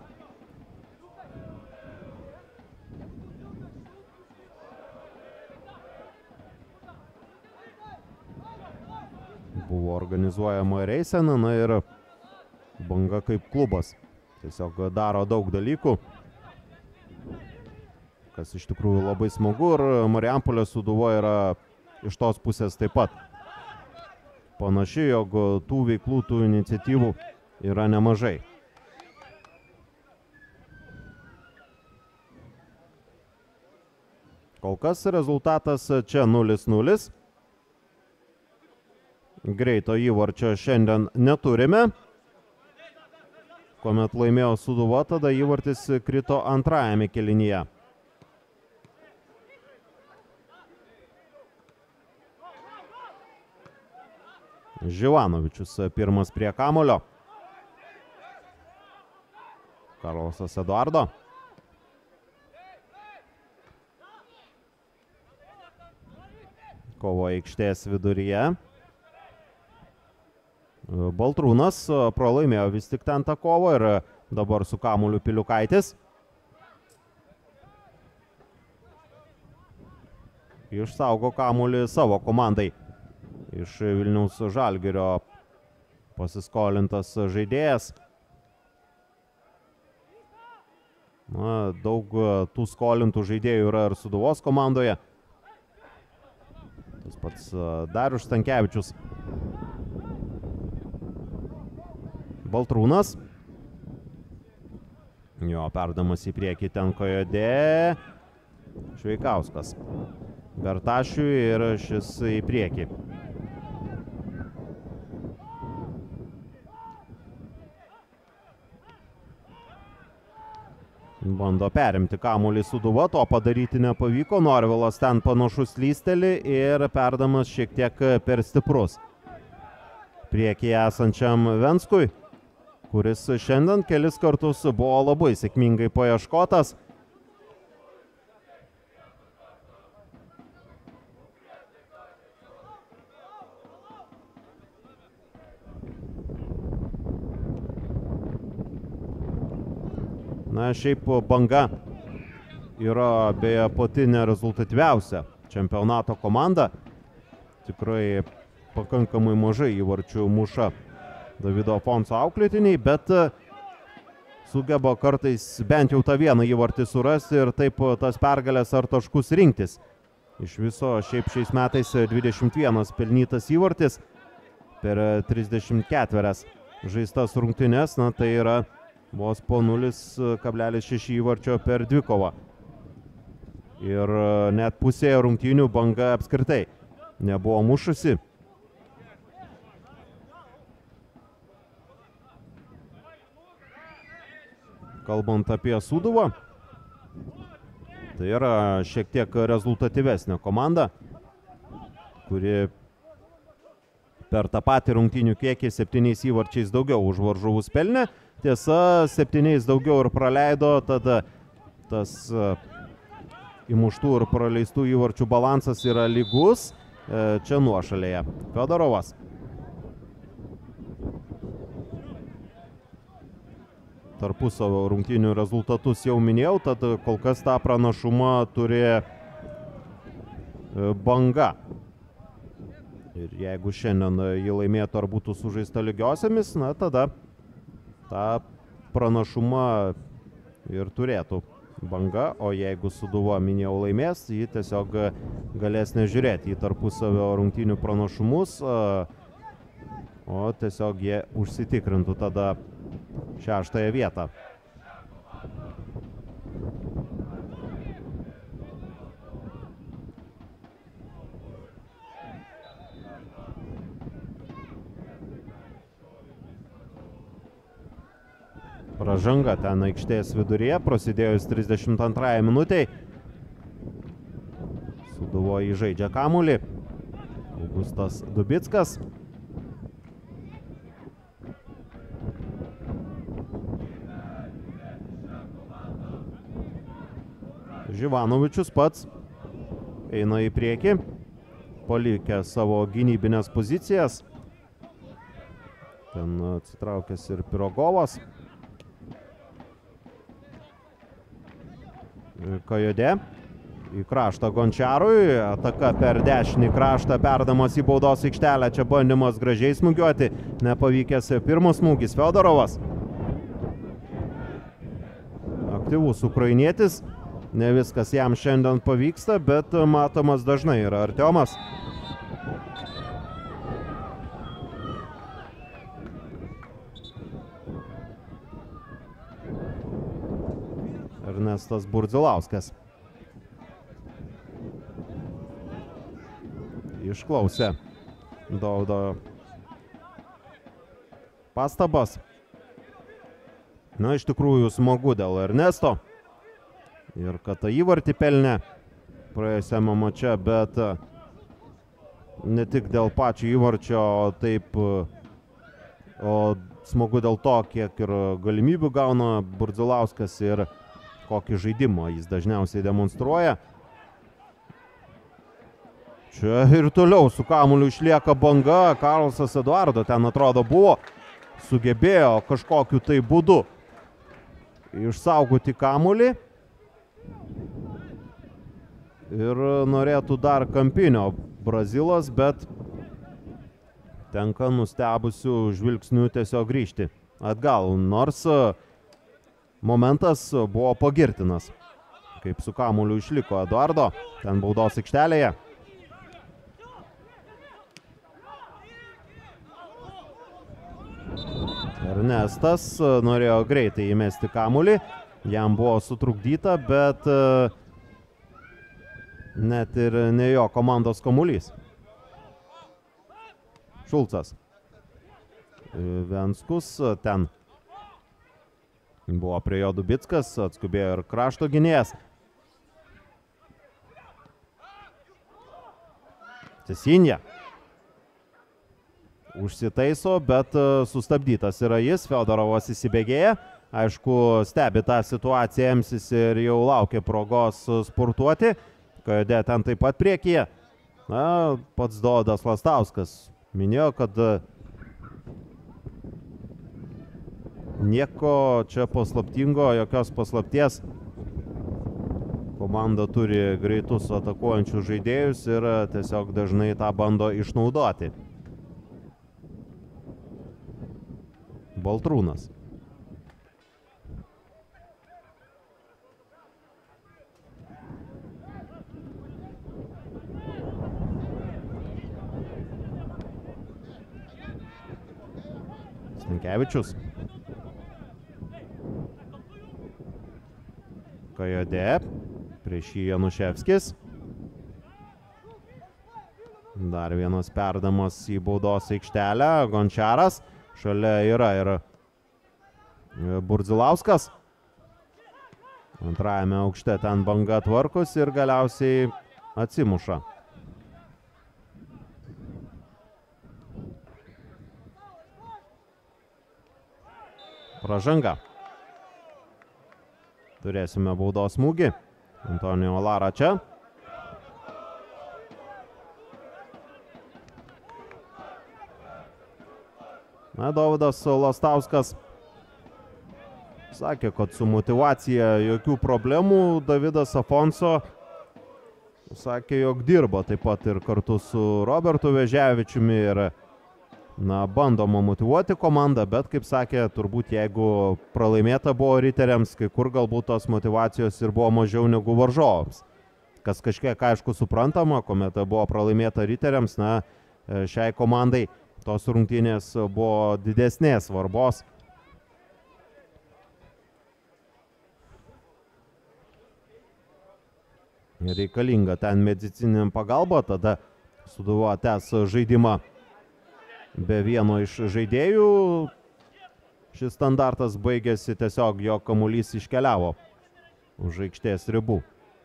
Buvo organizuojama reisena, na ir Banga kaip klubas tiesiog daro daug dalykų, kas iš tikrųjų labai smagu, ir Marijampolės Sūduva yra iš tos pusės taip pat panaši, jog tų veiklų, tų iniciatyvų yra nemažai. Kol kas rezultatas čia nulis nulis. Greito įvarčio šiandien neturime. Kuomet laimėjo Sūduva, tada įvartis krito antrajame kėlinyje. Živanovičius pirmas prie kamulio. Karlosas Eduardo. Kovo aikštės viduryje. Baltrūnas pralaimėjo vis tik ten tą kovą ir dabar su kamuoliu Piliukaitis. Išsaugo kamuolį savo komandai. Iš Vilniaus Žalgirio pasiskolintas žaidėjas. Na, daug tų skolintų žaidėjų yra ir Sūduvos komandoje. Tas pats Darius Stankevičius. Baltrūnas. Jo, perdamas į priekį ten Kojodė. Šveikauskas. Bertašiui ir šis į priekį. Bando perimti kamuolį Sūduva, to padaryti nepavyko. Norvilas ten panašus lysteli ir perdamas šiek tiek per stiprus. Priekyje esančiam Venskui, kuris šiandien kelis kartus buvo labai sėkmingai paieškotas. Na, šiaip Banga yra beje pati nerezultatyviausia čempionato komanda. Tikrai pakankamai mažai įvarčių muša Davido Afonso auklėtiniai, bet sugeba kartais bent jau tą vieną įvartį surasti ir taip tas pergalės ar taškus rinktis. Iš viso šiaip šiais metais dvidešimt vienas pelnytas įvartis per trisdešimt ketverias žaistas rungtynes, na tai yra vos po nulis kablelis šeši įvarčio per dvikovą. Ir net pusėje rungtynių Banga apskritai nebuvo mušusi. Kalbant apie Sūduvą, tai yra šiek tiek rezultatyvesnė komanda, kuri per tą patį rungtynių kiekį septyniais įvarčiais daugiau už varžovus pelnė. Tiesa, septyniais daugiau ir praleido, tada tas įmuštų ir praleistų įvarčių balansas yra lygus. Čia nuošalėje Fedorovas. Tarpusavio rungtynių rezultatus jau minėjau, tad kol kas tą pranašumą turi Banga. Ir jeigu šiandien jį laimėtų ar būtų sužaista lygiosiamis, na tada tą pranašumą ir turėtų Banga, o jeigu Sūduva, minėjau, laimės, jį tiesiog galės nežiūrėti į tarpusavio rungtynių pranašumus, o tiesiog jie užsitikrintų tada šeštąją vietą. Pražanga ten aikštės viduryje, prasidėjus trisdešimt antrajai minutei. Sūduvo įžaidžia kamuolį. Augustas Dubickas. Živanovičius pats eina į priekį, palikė savo gynybinės pozicijas. Ten atsitraukęs ir Pirogovas. Kajodė į kraštą Gončiarui, ataka per dešinį kraštą, perdamas į baudos aikštelę, čia bandymas gražiai smūgiuoti, nepavykęs pirmas smūgis Fedorovas. Aktyvus ukrainietis, ne viskas jam šiandien pavyksta, bet matomas dažnai yra Artiomas. Ernestas Burdzilauskas. Išklausė Dovydo pastabas. Na, iš tikrųjų smagu dėl Ernesto. Ir kad tą įvartį pelnė praėjusiame mače, bet ne tik dėl pačio įvarčio, o taip, o smagu dėl to, kiek ir galimybių gauna Burdzilauskas ir kokį žaidimą jis dažniausiai demonstruoja. Čia ir toliau su kamuoliu išlieka banga. Karlsas Eduardo ten atrodo buvo, sugebėjo kažkokiu tai būdu išsaugoti kamuolį. Ir norėtų dar kampinio Brazilas, bet tenka nustebusių žvilgsnių tiesiog grįžti atgal. Nors momentas buvo pagirtinas, kaip su kamuoliu išliko Eduardo ten baudos aikštelėje. Ernestas norėjo greitai įmesti kamuolį, jam buvo sutrukdyta, bet net ir ne jo komandos kamuolys. Šulcas. Venskus ten buvo prie jo Dubickas, atskubėjo ir krašto gynėjas. Cesinja. Užsitaiso, bet sustabdytas yra jis. Feodorovas įsibėgėja. Aišku, stebi tą situaciją Emsis ir jau laukia progos sportuoti. Kajodė ten taip pat priekyje. Na, pats Dovydas Lastauskas minėjo, kad nieko čia paslaptingo, jokios paslapties. Komanda turi greitus atakuojančius žaidėjus ir tiesiog dažnai tą bando išnaudoti. Baltrūnas. Stankevičius. Kajodė. Prieš jį Januševskis. Dar vienas perdamas į baudos aikštelę. Gončiaras. Šalia yra ir Burdzilauskas. Antrajame aukšte ten banga tvarkus ir galiausiai atsimuša. Pražanga. Turėsime baudos smūgį. Antonijo Lara čia. Na, Dovydas Lastauskas sakė, kad su motyvacija jokių problemų. Davidas Afonso sakė, jog dirba taip pat ir kartu su Robertu Veževičiumi ir na, bandoma motyvuoti komandą, bet kaip sakė, turbūt jeigu pralaimėta buvo riteriams, kai kur galbūt tos motyvacijos ir buvo mažiau negu varžovams. Kas kažkiek aišku suprantama, kuomet buvo pralaimėta riteriams, na, šiai komandai tos rungtynės buvo didesnės svarbos. Reikalinga ten medicininė pagalba, tada Sūduva tęs žaidimą be vieno iš žaidėjų. Šis standartas baigėsi tiesiog, jo kamuolys iškeliavo už aikštės ribų.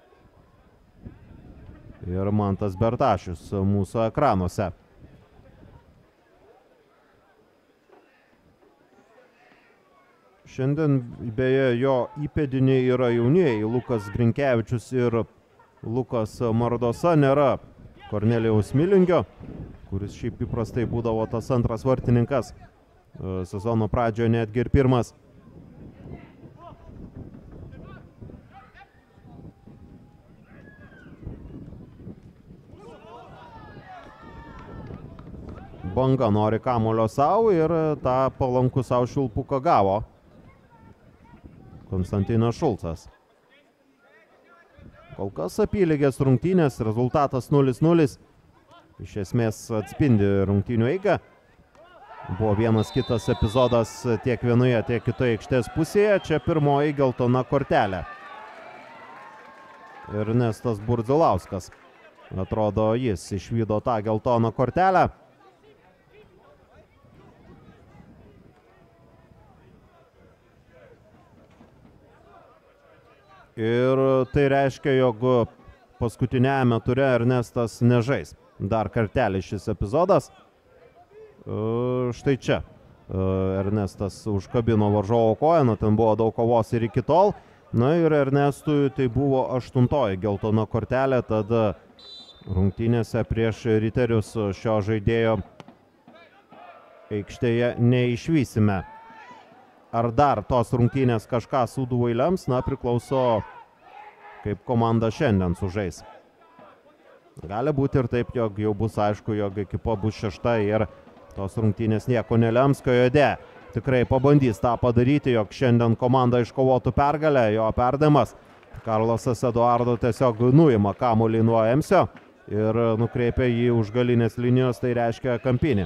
Ir Mantas Bertašius mūsų ekranuose. Šiandien beje jo įpėdiniai yra jaunieji Lukas Grinkevičius ir Lukas Mardosa, nėra Kornelijaus Milingio, kuris šiaip įprastai būdavo tas antras vartininkas, sezono pradžioje netgi ir pirmas. Banga nori kamuolio savo ir tą palankų savo švilpuką gavo Konstantinas Šulcas. Kol kas apylygės rungtynės, rezultatas nulis nulis. Iš esmės atspindi rungtynių eigą. Buvo vienas kitas epizodas tiek vienoje, tiek kitoje aikštės pusėje. Čia pirmoji geltona kortelė. Ernestas Burdzilauskas. Atrodo, jis išvydo tą geltoną kortelę. Ir tai reiškia, jog paskutiniajame ture Ernestas nežais. Dar kartelį šis epizodas. Štai čia Ernestas užkabino varžovo koją, nu ten buvo daug kovos ir iki tol. Na ir Ernestui tai buvo aštuntoji geltona kortelė, tada rungtynėse prieš Riterius šio žaidėjo aikštėje neišvysime. Ar dar tos rungtynės kažką Sūduvai lems? Na, priklauso, kaip komanda šiandien sužais. Gali būti ir taip, jog jau bus aišku, jog ekipa bus šešta ir tos rungtynės nieko nelems, Kajode tikrai pabandys tą padaryti, jog šiandien komanda iškovotų pergalę, jo perdavimas. Karlosas Eduardo tiesiog nuima kamuolį nuo Emsio ir nukreipia jį už galinės linijos, tai reiškia kampinį.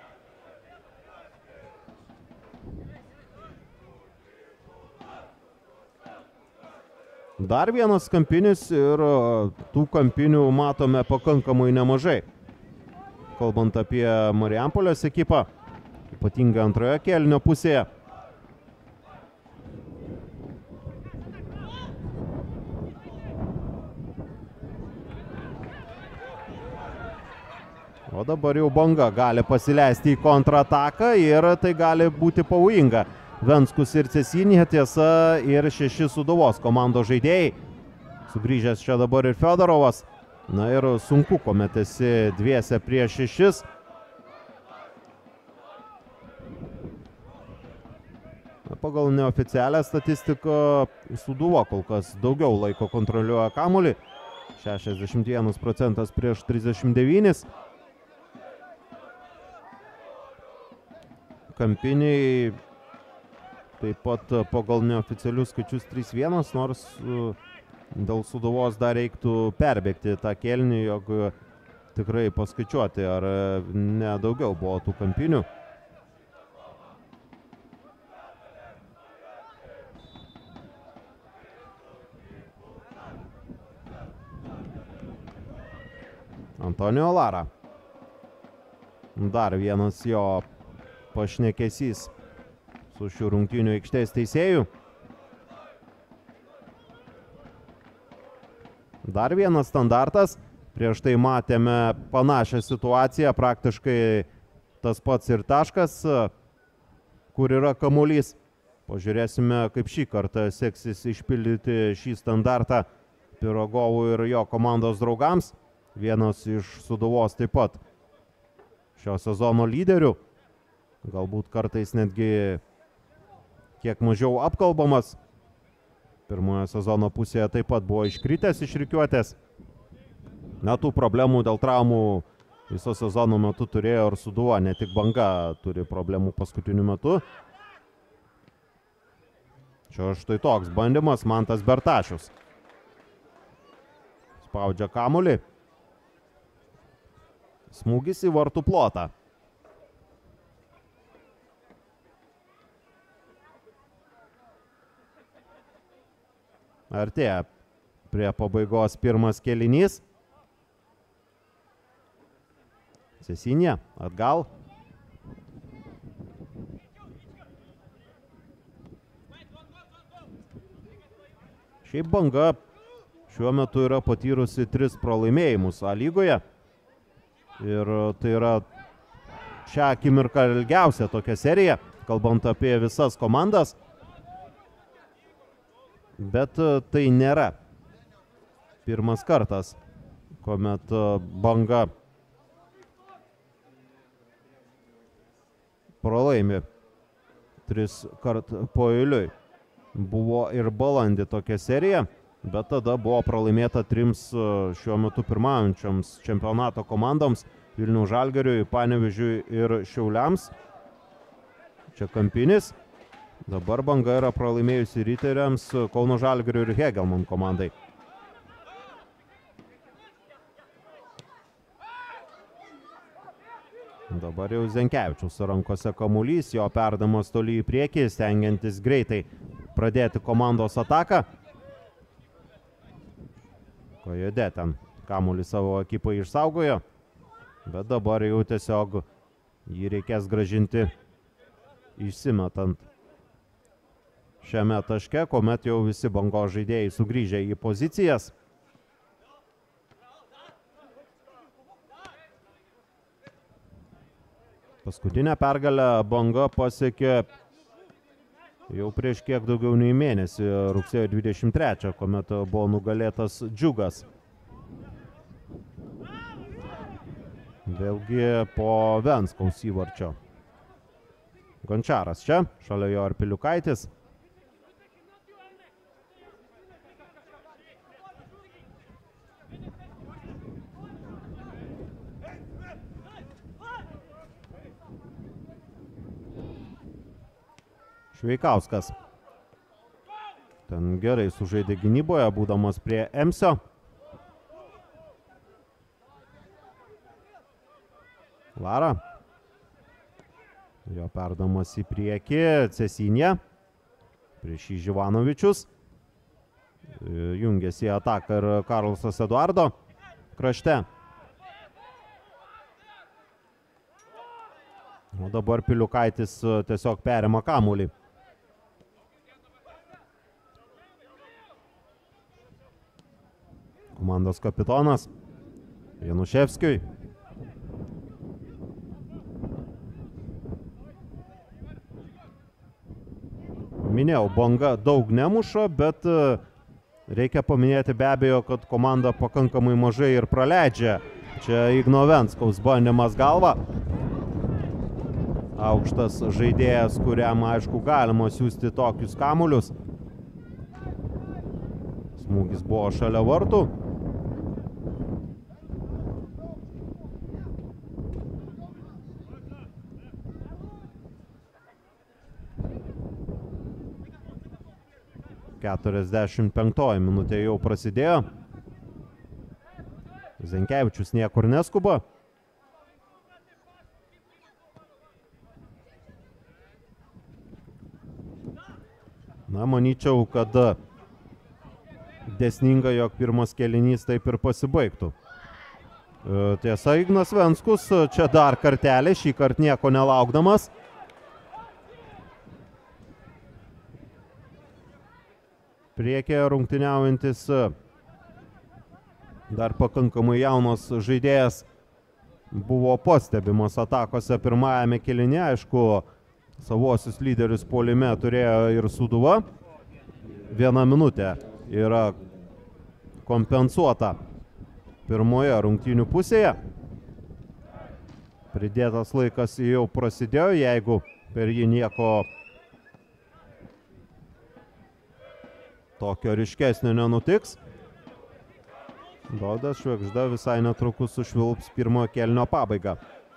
Dar vienas kampinis ir tų kampinių matome pakankamai nemažai. Kalbant apie Marijampolės ekipą, ypatingai antroje kėlinio pusėje. O dabar jau Banga gali pasileisti į kontrataką ir tai gali būti pavojinga. Venskus ir Cesinė, tiesa, ir šeši Sūduvos komandos žaidėjai. Sugrįžęs čia dabar ir Fedorovas. Na ir sunku, kuomet esi dviese prieš šešis. Pagal neoficialią statistiką Sūduva kol kas daugiau laiko kontroliuoja kamuolį. šešiasdešimt vienas procentas prieš trisdešimt devynis. Kampiniai taip pat pagal neoficialius skaičius trys vienas, nors dėl Sūduvos dar reiktų perbėgti tą kėlinį, jog tikrai paskaičiuoti, ar ne daugiau buvo tų kampinių. Antonijo Lara. Dar vienas jo pašnekesys su šių rungtynių aikštės teisėjų. Dar vienas standartas. Prieš tai matėme panašią situaciją, praktiškai tas pats ir taškas, kur yra kamuolys. Pažiūrėsime, kaip šį kartą seksis išpildyti šį standartą Pirogovų ir jo komandos draugams. Vienas iš Sūduvos taip pat šio sezono lyderių. Galbūt kartais netgi kiek mažiau apkalbamas. Pirmojo sezono pusėje taip pat buvo iškritęs iš rikiuotės. Na, tų problemų dėl traumų viso sezono metu turėjo ir Sūduva, ne tik Banga turi problemų paskutiniu metu. Čia štai toks bandymas, Mantas Bertašius. Spaudžia kamuolį. Smūgis į vartų plotą. Artėja prie pabaigos pirmas kėlinys. Cesinė atgal. Šiaip Banga šiuo metu yra patyrusi tris pralaimėjimus A lygoje. Ir tai yra šią akimirką ilgiausia tokia serija, kalbant apie visas komandas. Bet tai nėra pirmas kartas, kuomet Banga pralaimi tris kart po eiliui. Buvo ir balandį tokia serija, bet tada buvo pralaimėta trims šiuo metu pirmaujančioms čempionato komandoms – Vilniaus Žalgiriui, Panevėžiui ir Šiauliams. Čia kampinis. Dabar Banga yra pralaimėjusi Riteriams, Kauno Žalgiriui ir Hegelman komandai. Dabar jau Zenkevičiaus rankose kamuolys, jo perdamas toli į priekį, stengiantis greitai pradėti komandos ataką. Kajode ten kamuolį savo ekipai išsaugojo, bet dabar jau tiesiog jį reikės gražinti išsimetant šiame taške, kuomet jau visi Bangos žaidėjai sugrįžę į pozicijas. Paskutinę pergalę Banga pasiekė jau prieš kiek daugiau nei mėnesį, rugsėjo dvidešimt trečią, kuomet buvo nugalėtas Džiugas. Vėlgi po Venskaus įvarčio. Gončaras čia, šalia jo ir Piliukaitis. Šveikauskas. Ten gerai sužaidė gynyboje, būdamas prie Emsio. Lara. Jo perdamas į priekį. Cesinė. Prieš jį Živanovičius. Jungiasi į ataką ir Karlsas Eduardo krašte. O dabar Piliukaitis tiesiog perima kamuolį. Komandos kapitonas Januševskiui. Minėjau, Banga daug nemuša, bet reikia paminėti be abejo, kad komanda pakankamai mažai ir praleidžia. Čia Igno Venskaus bandymas galva. Aukštas žaidėjas, kuriam, aišku, galima siųsti tokius kamuolius. Smūgis buvo šalia vartų. keturiasdešimt penktoji minutė jau prasidėjo. Zenkevičius niekur neskuba. Na, manyčiau, kad dėsninga, jog pirmas kėlinys taip ir pasibaigtų. Tiesa, Ignas Venskus čia dar kartelį, šį kartą nieko nelaukdamas. Priekėje rungtyniaujantis dar pakankamai jaunas žaidėjas buvo pastebimas atakose pirmajame kėlinyje. Aišku, savosius lyderius puolime turėjo ir Sūduva. Viena minutė yra kompensuota pirmoje rungtynių pusėje. Pridėtas laikas jau prasidėjo, jeigu per jį nieko tokio ryškesnio nenutiks. Dovydas Švėgžda visai netrukus sušvilps pirmojo kėlinio pabaigą.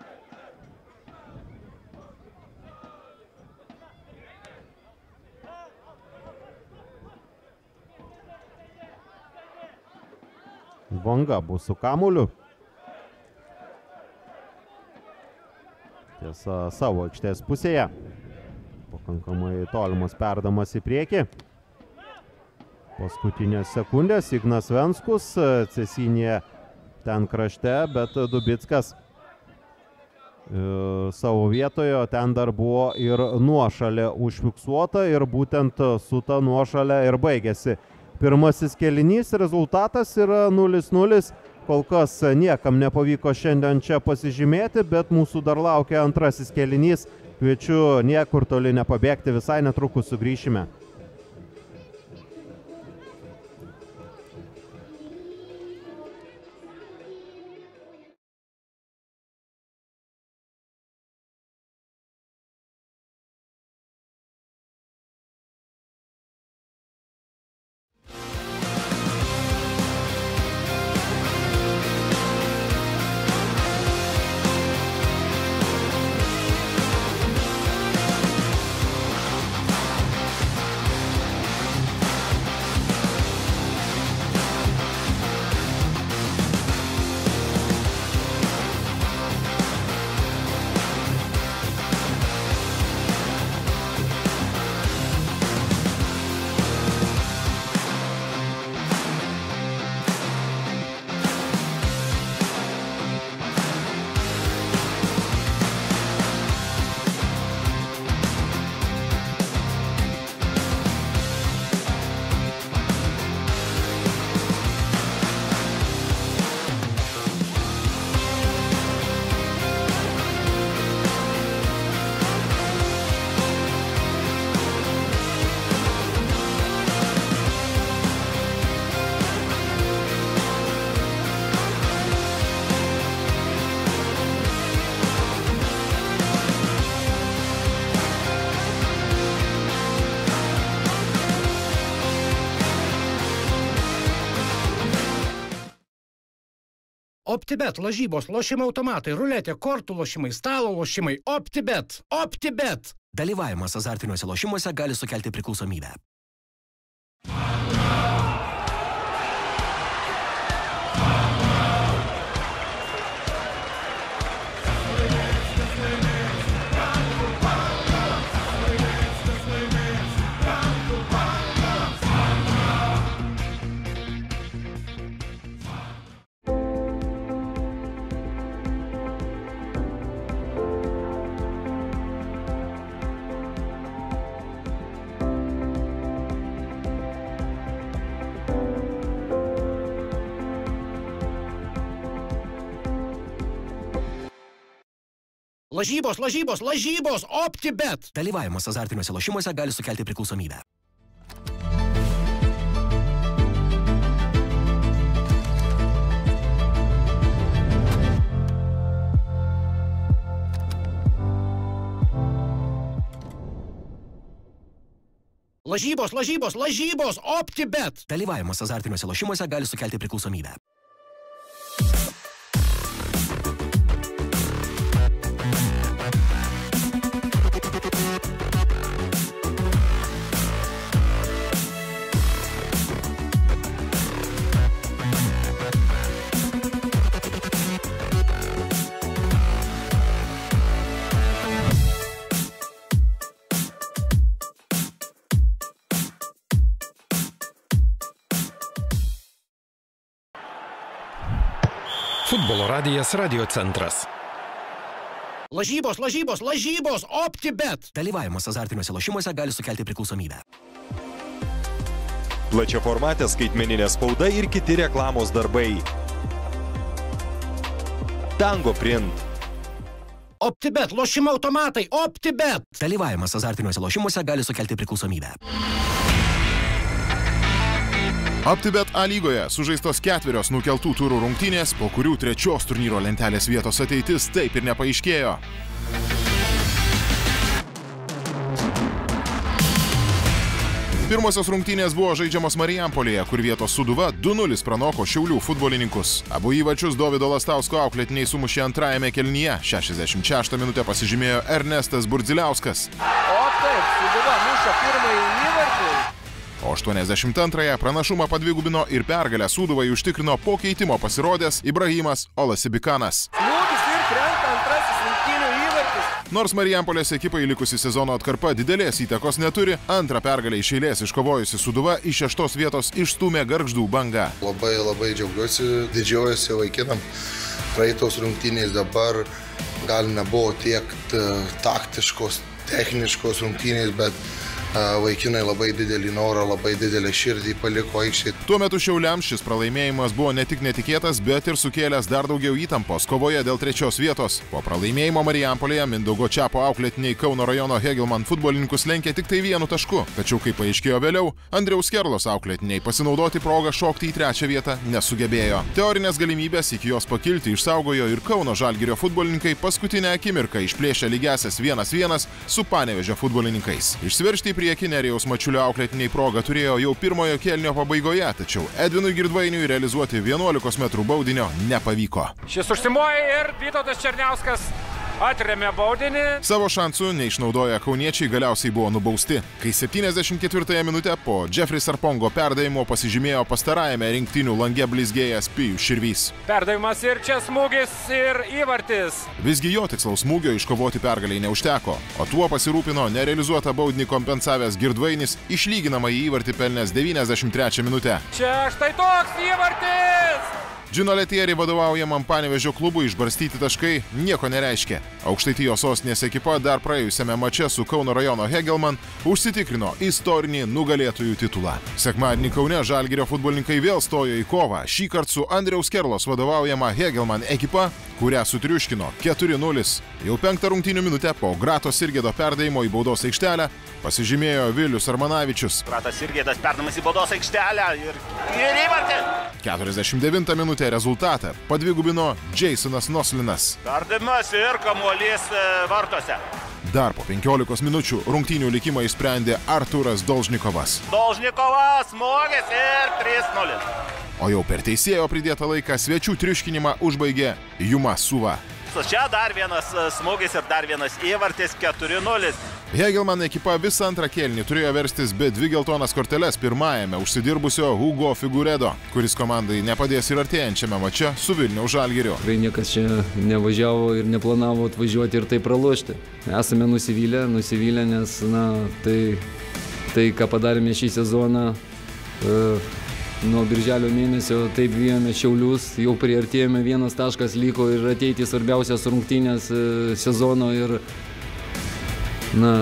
Banga bus su kamuoliu. Tiesa, savo aikštės pusėje. Pakankamai tolimas perdamas į priekį. Paskutinės sekundės, Ignas Venskus, Cesinė ten krašte, bet Dubickas e, savo vietoje, ten dar buvo ir nuošalė užfiksuota ir būtent su ta nuošalė ir baigėsi pirmasis kėlinys. Rezultatas yra nulis nulis, kol kas niekam nepavyko šiandien čia pasižymėti, bet mūsų dar laukia antrasis kėlinys. Kviečiu niekur toli nepabėgti, visai netrukus sugrįšime. OptiBet, lažybos, lošimo automatai, ruletė, kortų lošimai, stalo lošimai. OptiBet. OptiBet. Dalyvavimas azartiniuose lošimuose gali sukelti priklausomybę. Lažybos, lažybos, lažybos, OptiBet. Dalyvavimas azartiniuose lošimuose gali sukelti priklausomybę. Lažybos, lažybos, lažybos, OptiBet. Dalyvavimas azartiniuose lošimuose gali sukelti priklausomybę. Futbolo radijas Radio centras. Lažybos, lažybos, lažybos, OptiBet. Dalyvavimas azartiniuose lošimuose gali sukelti priklausomybę. Plačiaformatė skaitmeninė spauda ir kiti reklamos darbai. Tango Print. OptiBet, lošimo automatai, OptiBet. Dalyvavimas azartiniuose lošimuose gali sukelti priklausomybę. OptiBet A lygoje sužaistos ketverios nukeltų turų rungtynės, po kurių trečios turnyro lentelės vietos ateitis taip ir nepaaiškėjo. Pirmosios rungtynės buvo žaidžiamos Marijampolėje, kur vietos Sūduva du nulis pranoko Šiaulių futbolininkus. Abu įvarčius Dovydo Lastausko auklėtiniai sumušė antrajame kėlinyje. šešiasdešimt šeštą minutę pasižymėjo Ernestas Burdziliauskas. O taip, Sūduva muša pirmąjį įvartį. O aštuoniasdešimt antrąją pranašumą padvigubino ir pergalę Sūduvai užtikrino po keitimo pasirodęs Ibrahimas Olasibikanas. Smūgis ir krenta antrasis rungtynių įvartis. Nors Marijampolės ekipai likusi sezono atkarpa didelės įtakos neturi, antrą pergalę iš eilės iškovojusi Sūduva iš šeštos vietos išstūmė Gargždų Bangą. Labai labai džiaugiuosi, didžiuojuosi vaikinam. Praeitos rungtynės dabar gal nebuvo tiek taktiškos, techniškos rungtynės, bet vaikinai labai didelį norą, labai didelę širdį paliko aikštėje. Tuo metu Šiauliams šis pralaimėjimas buvo ne tik netikėtas, bet ir sukėlęs dar daugiau įtampos kovoje dėl trečios vietos. Po pralaimėjimo Marijampolėje Mindaugo Čiapo auklėtiniai Kauno rajono Hegelman futbolininkus lenkė tik tai vienu tašku. Tačiau, kaip paaiškėjo vėliau, Andriaus Kerlos auklėtiniai pasinaudoti progą šokti į trečią vietą nesugebėjo. Teorinės galimybės iki jos pakilti išsaugojo ir Kauno Žalgirio futbolininkai paskutinę akimirką išplėšė lygiąsias vienas vienas su Panevėžio futbolininkais. Išsiveržti į priekį Nerijaus Mačiulio auklėtiniai progą turėjo jau pirmojo kėlinio pabaigoje, tačiau Edvinui Girdvainiui realizuoti vienuolikos metrų baudinio nepavyko. Šis užsimoja ir Vytautas Černiauskas atrėmė baudinį. Savo šansų neišnaudoję kauniečiai galiausiai buvo nubausti, kai septyniasdešimt ketvirtąją minutę po Jeffrey Sarpongo perdavimo pasižymėjo pastarajame rinktinių lange blizgėjęs Pijus Širvys. Perdavimas ir čia smūgis ir įvartis. Visgi jo tikslaus smūgio iškovoti pergaliai neužteko, o tuo pasirūpino nerealizuotą baudinį kompensavęs Girdvainis, išlyginamąjį įvartį pelnęs devyniasdešimt trečią minutę. Čia štai toks įvartis! Džino Letieri vadovaujamam Panevėžio klubui išbarstyti taškai nieko nereiškia. Aukštaitijos sostinės ekipa dar praėjusiame mače su Kauno rajono Hegelman užsitikrino istorinį nugalėtojų titulą. Sekmadienį Kaune Žalgirio futbolininkai vėl stojo į kovą, šį kartą su Andriaus Kerlos vadovaujama Hegelman ekipa, kurią sutriuškino keturi nulis. Jau penktą rungtynių minutę po Gratos Sirgėdo perdavimo į baudos aikštelę pasižymėjo Vilius Armanavičius. Gratas Sirgėdas perdavimas į baudos aikštelę ir, ir įvartį. keturiasdešimt devintą minutę rezultatą padvigubino Jasonas Noslinas. Perdavimas ir kamuolys vartuose. Dar po penkiolikos minučių rungtynių likimą išsprendė Arturas Dolžnikovas. Dolžnikovas, smūgis ir trys nulis. O jau per teisėjo pridėtą laiką svečių triuškinimą užbaigė Juma Suva. Čia dar vienas smūgis ir dar vienas įvartis, keturi nulis. Hegelman ekipa visą antrą kėlinį turėjo verstis be dvi geltonas korteles pirmajame užsidirbusio Hugo Figuredo, kuris komandai nepadės ir artėjančiame mače su Vilniaus Žalgiriu. Tikrai niekas čia nevažiavo ir neplanavo atvažiuoti ir tai pralošti. Esame nusivylę, nusivylę, nes na, tai, tai, ką padarėme šį sezoną, uh, nuo birželio mėnesio taip vijome Šiaulius, jau priartėjome, vienas taškas liko ir ateiti svarbiausias rungtynės sezono ir, na,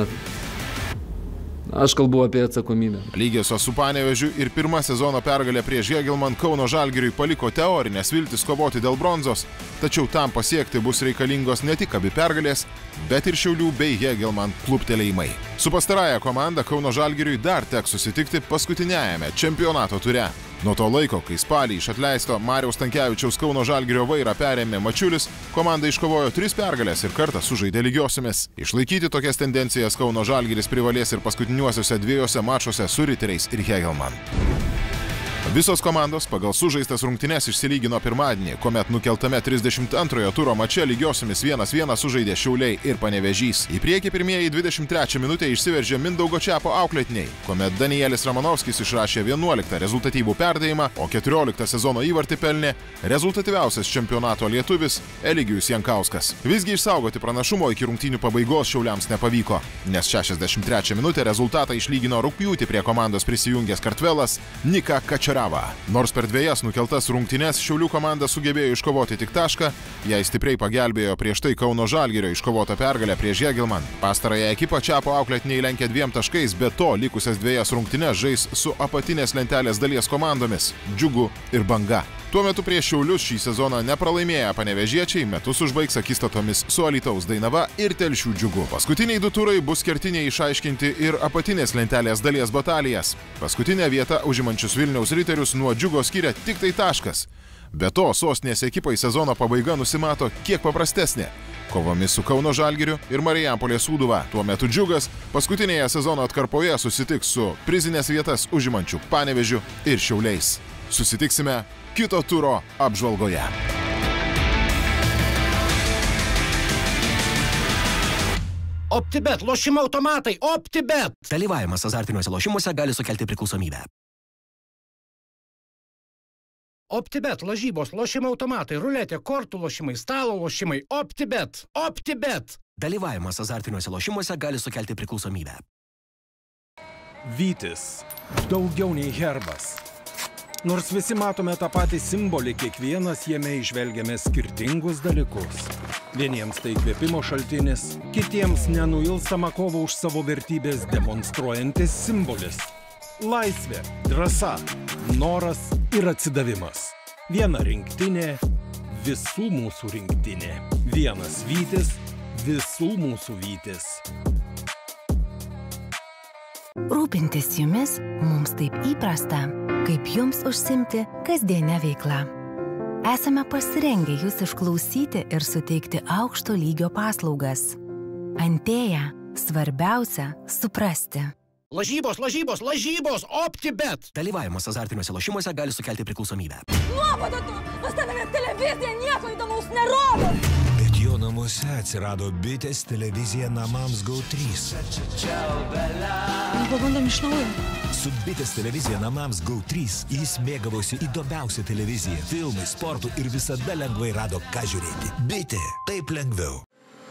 aš kalbu apie atsakomybę. Lygiosios su Panevėžiu ir pirma sezono pergalė prieš Hegelman Kauno Žalgiriui paliko teorinės viltis kovoti dėl bronzos, tačiau tam pasiekti bus reikalingos ne tik abi pergalės, bet ir Šiaulių bei Hegelman kluptelėjimai. Su pastarąja komanda Kauno Žalgiriui dar teks susitikti paskutiniajame čempionato ture. Nuo to laiko, kai spalį iš atleisto Mariaus Stankevičiaus Kauno Žalgirio vairą perėmė Mačiulis, komanda iškovojo tris pergalės ir kartą sužaidė lygiosiomis. Išlaikyti tokias tendencijas Kauno Žalgiris privalės ir paskutiniuosiuose dviejose mačuose su Riteriais ir Hegelman. Visos komandos pagal sužaistas rungtynes išsilygino pirmadienį, kuomet nukeltame trisdešimt antrojo turo mače lygiosiomis vienas vienas sužaidė Šiauliai ir Panevėžys. Į priekį pirmieji dvidešimt trečią minutę išsiveržė Mindaugo Čiapo auklėtiniai, kuomet Danielis Ramanovskis išrašė vienuoliktą rezultatyvų perdavimą, o keturioliktą sezono įvartį pelnė rezultatyviausias čempionato lietuvis Eligijus Jankauskas. Visgi išsaugoti pranašumo iki rungtynių pabaigos Šiauliams nepavyko, nes šešiasdešimt trečią minutę rezultatą išlygino rugpjūtį prie komandos prisijungęs Kartvelas Nika Kačera. Nors per dviejas nukeltas rungtynes Šiaulių komanda sugebėjo iškovoti tik tašką, jai stipriai pagelbėjo prieš tai Kauno Žalgirio iškovota pergalė prieš Hegelman. Pastarąją ekipą Čiapo auklėtiniai lenkė dviem taškais, be to likusias dviejas rungtynes žais su apatinės lentelės dalies komandomis Džiugu ir Banga. Tuo metu prieš Šiaulius šį sezoną nepralaimėję panevėžiečiai metus užbaigs akistatomis su Alytaus Dainava ir Telšių Džiugu. Paskutiniai du turai bus kertiniai išaiškinti ir apatinės lentelės dalies batalijas. Paskutinę vietą užimančius Vilniaus Riterius nuo Džiugo skiria tik tai taškas. Be to, sostinės ekipai sezono pabaiga nusimato kiek paprastesnė. Kovomis su Kauno Žalgiriu ir Marijampolės Sūduva. Tuo metu Džiugas paskutinėje sezono atkarpoje susitiks su prizinės vietas užimančių Panevėžiu ir Šiauliais. Susitiksime kito turo apžvalgoje. OptiBet, lošimo automatai, OptiBet. Dalyvavimas azartiniuose lošimuose gali sukelti priklausomybę. OptiBet, lažybos, lošimo automatai, ruletė, kortų lošimai, stalo lošimai, OptiBet, OptiBet. Dalyvavimas azartiniuose lošimuose gali sukelti priklausomybę. Vytis. Daugiau nei herbas. Nors visi matome tą patį simbolį, kiekvienas jame išvelgiame skirtingus dalykus. Vieniems tai įkvėpimo šaltinis, kitiems nenuilstama kova už savo vertybės demonstruojantis simbolis. Laisvė, drąsa, noras ir atsidavimas. Viena rinktinė, visų mūsų rinktinė. Vienas Vytis, visų mūsų Vytis. Rūpintis jumis mums taip įprasta, kaip jums užsimti kasdienę veiklą. Esame pasirengę jūs išklausyti ir suteikti aukšto lygio paslaugas. Antėja, svarbiausia suprasti. Lažybos, lažybos, lažybos, OptiBet. Dalyvavimas azartiniuose lošimuose gali sukelti priklausomybę. Nuobodu tu! Pas tave net televizija nieko įdomaus nerodo! Bet jo namuose atsirado bitės televizija namams Go trys. Pabandom iš naujo. Su bitės televizija namams Go trys jis mėgavosi įdomiausią televiziją, filmai, sportų ir visada lengvai rado ką žiūrėti. Bitė, taip lengviau.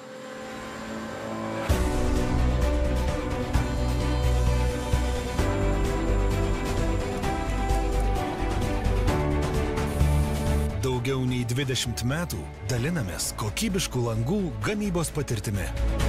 Daugiau nei dvidešimt metų dalinamės kokybiškų langų gamybos patirtimi.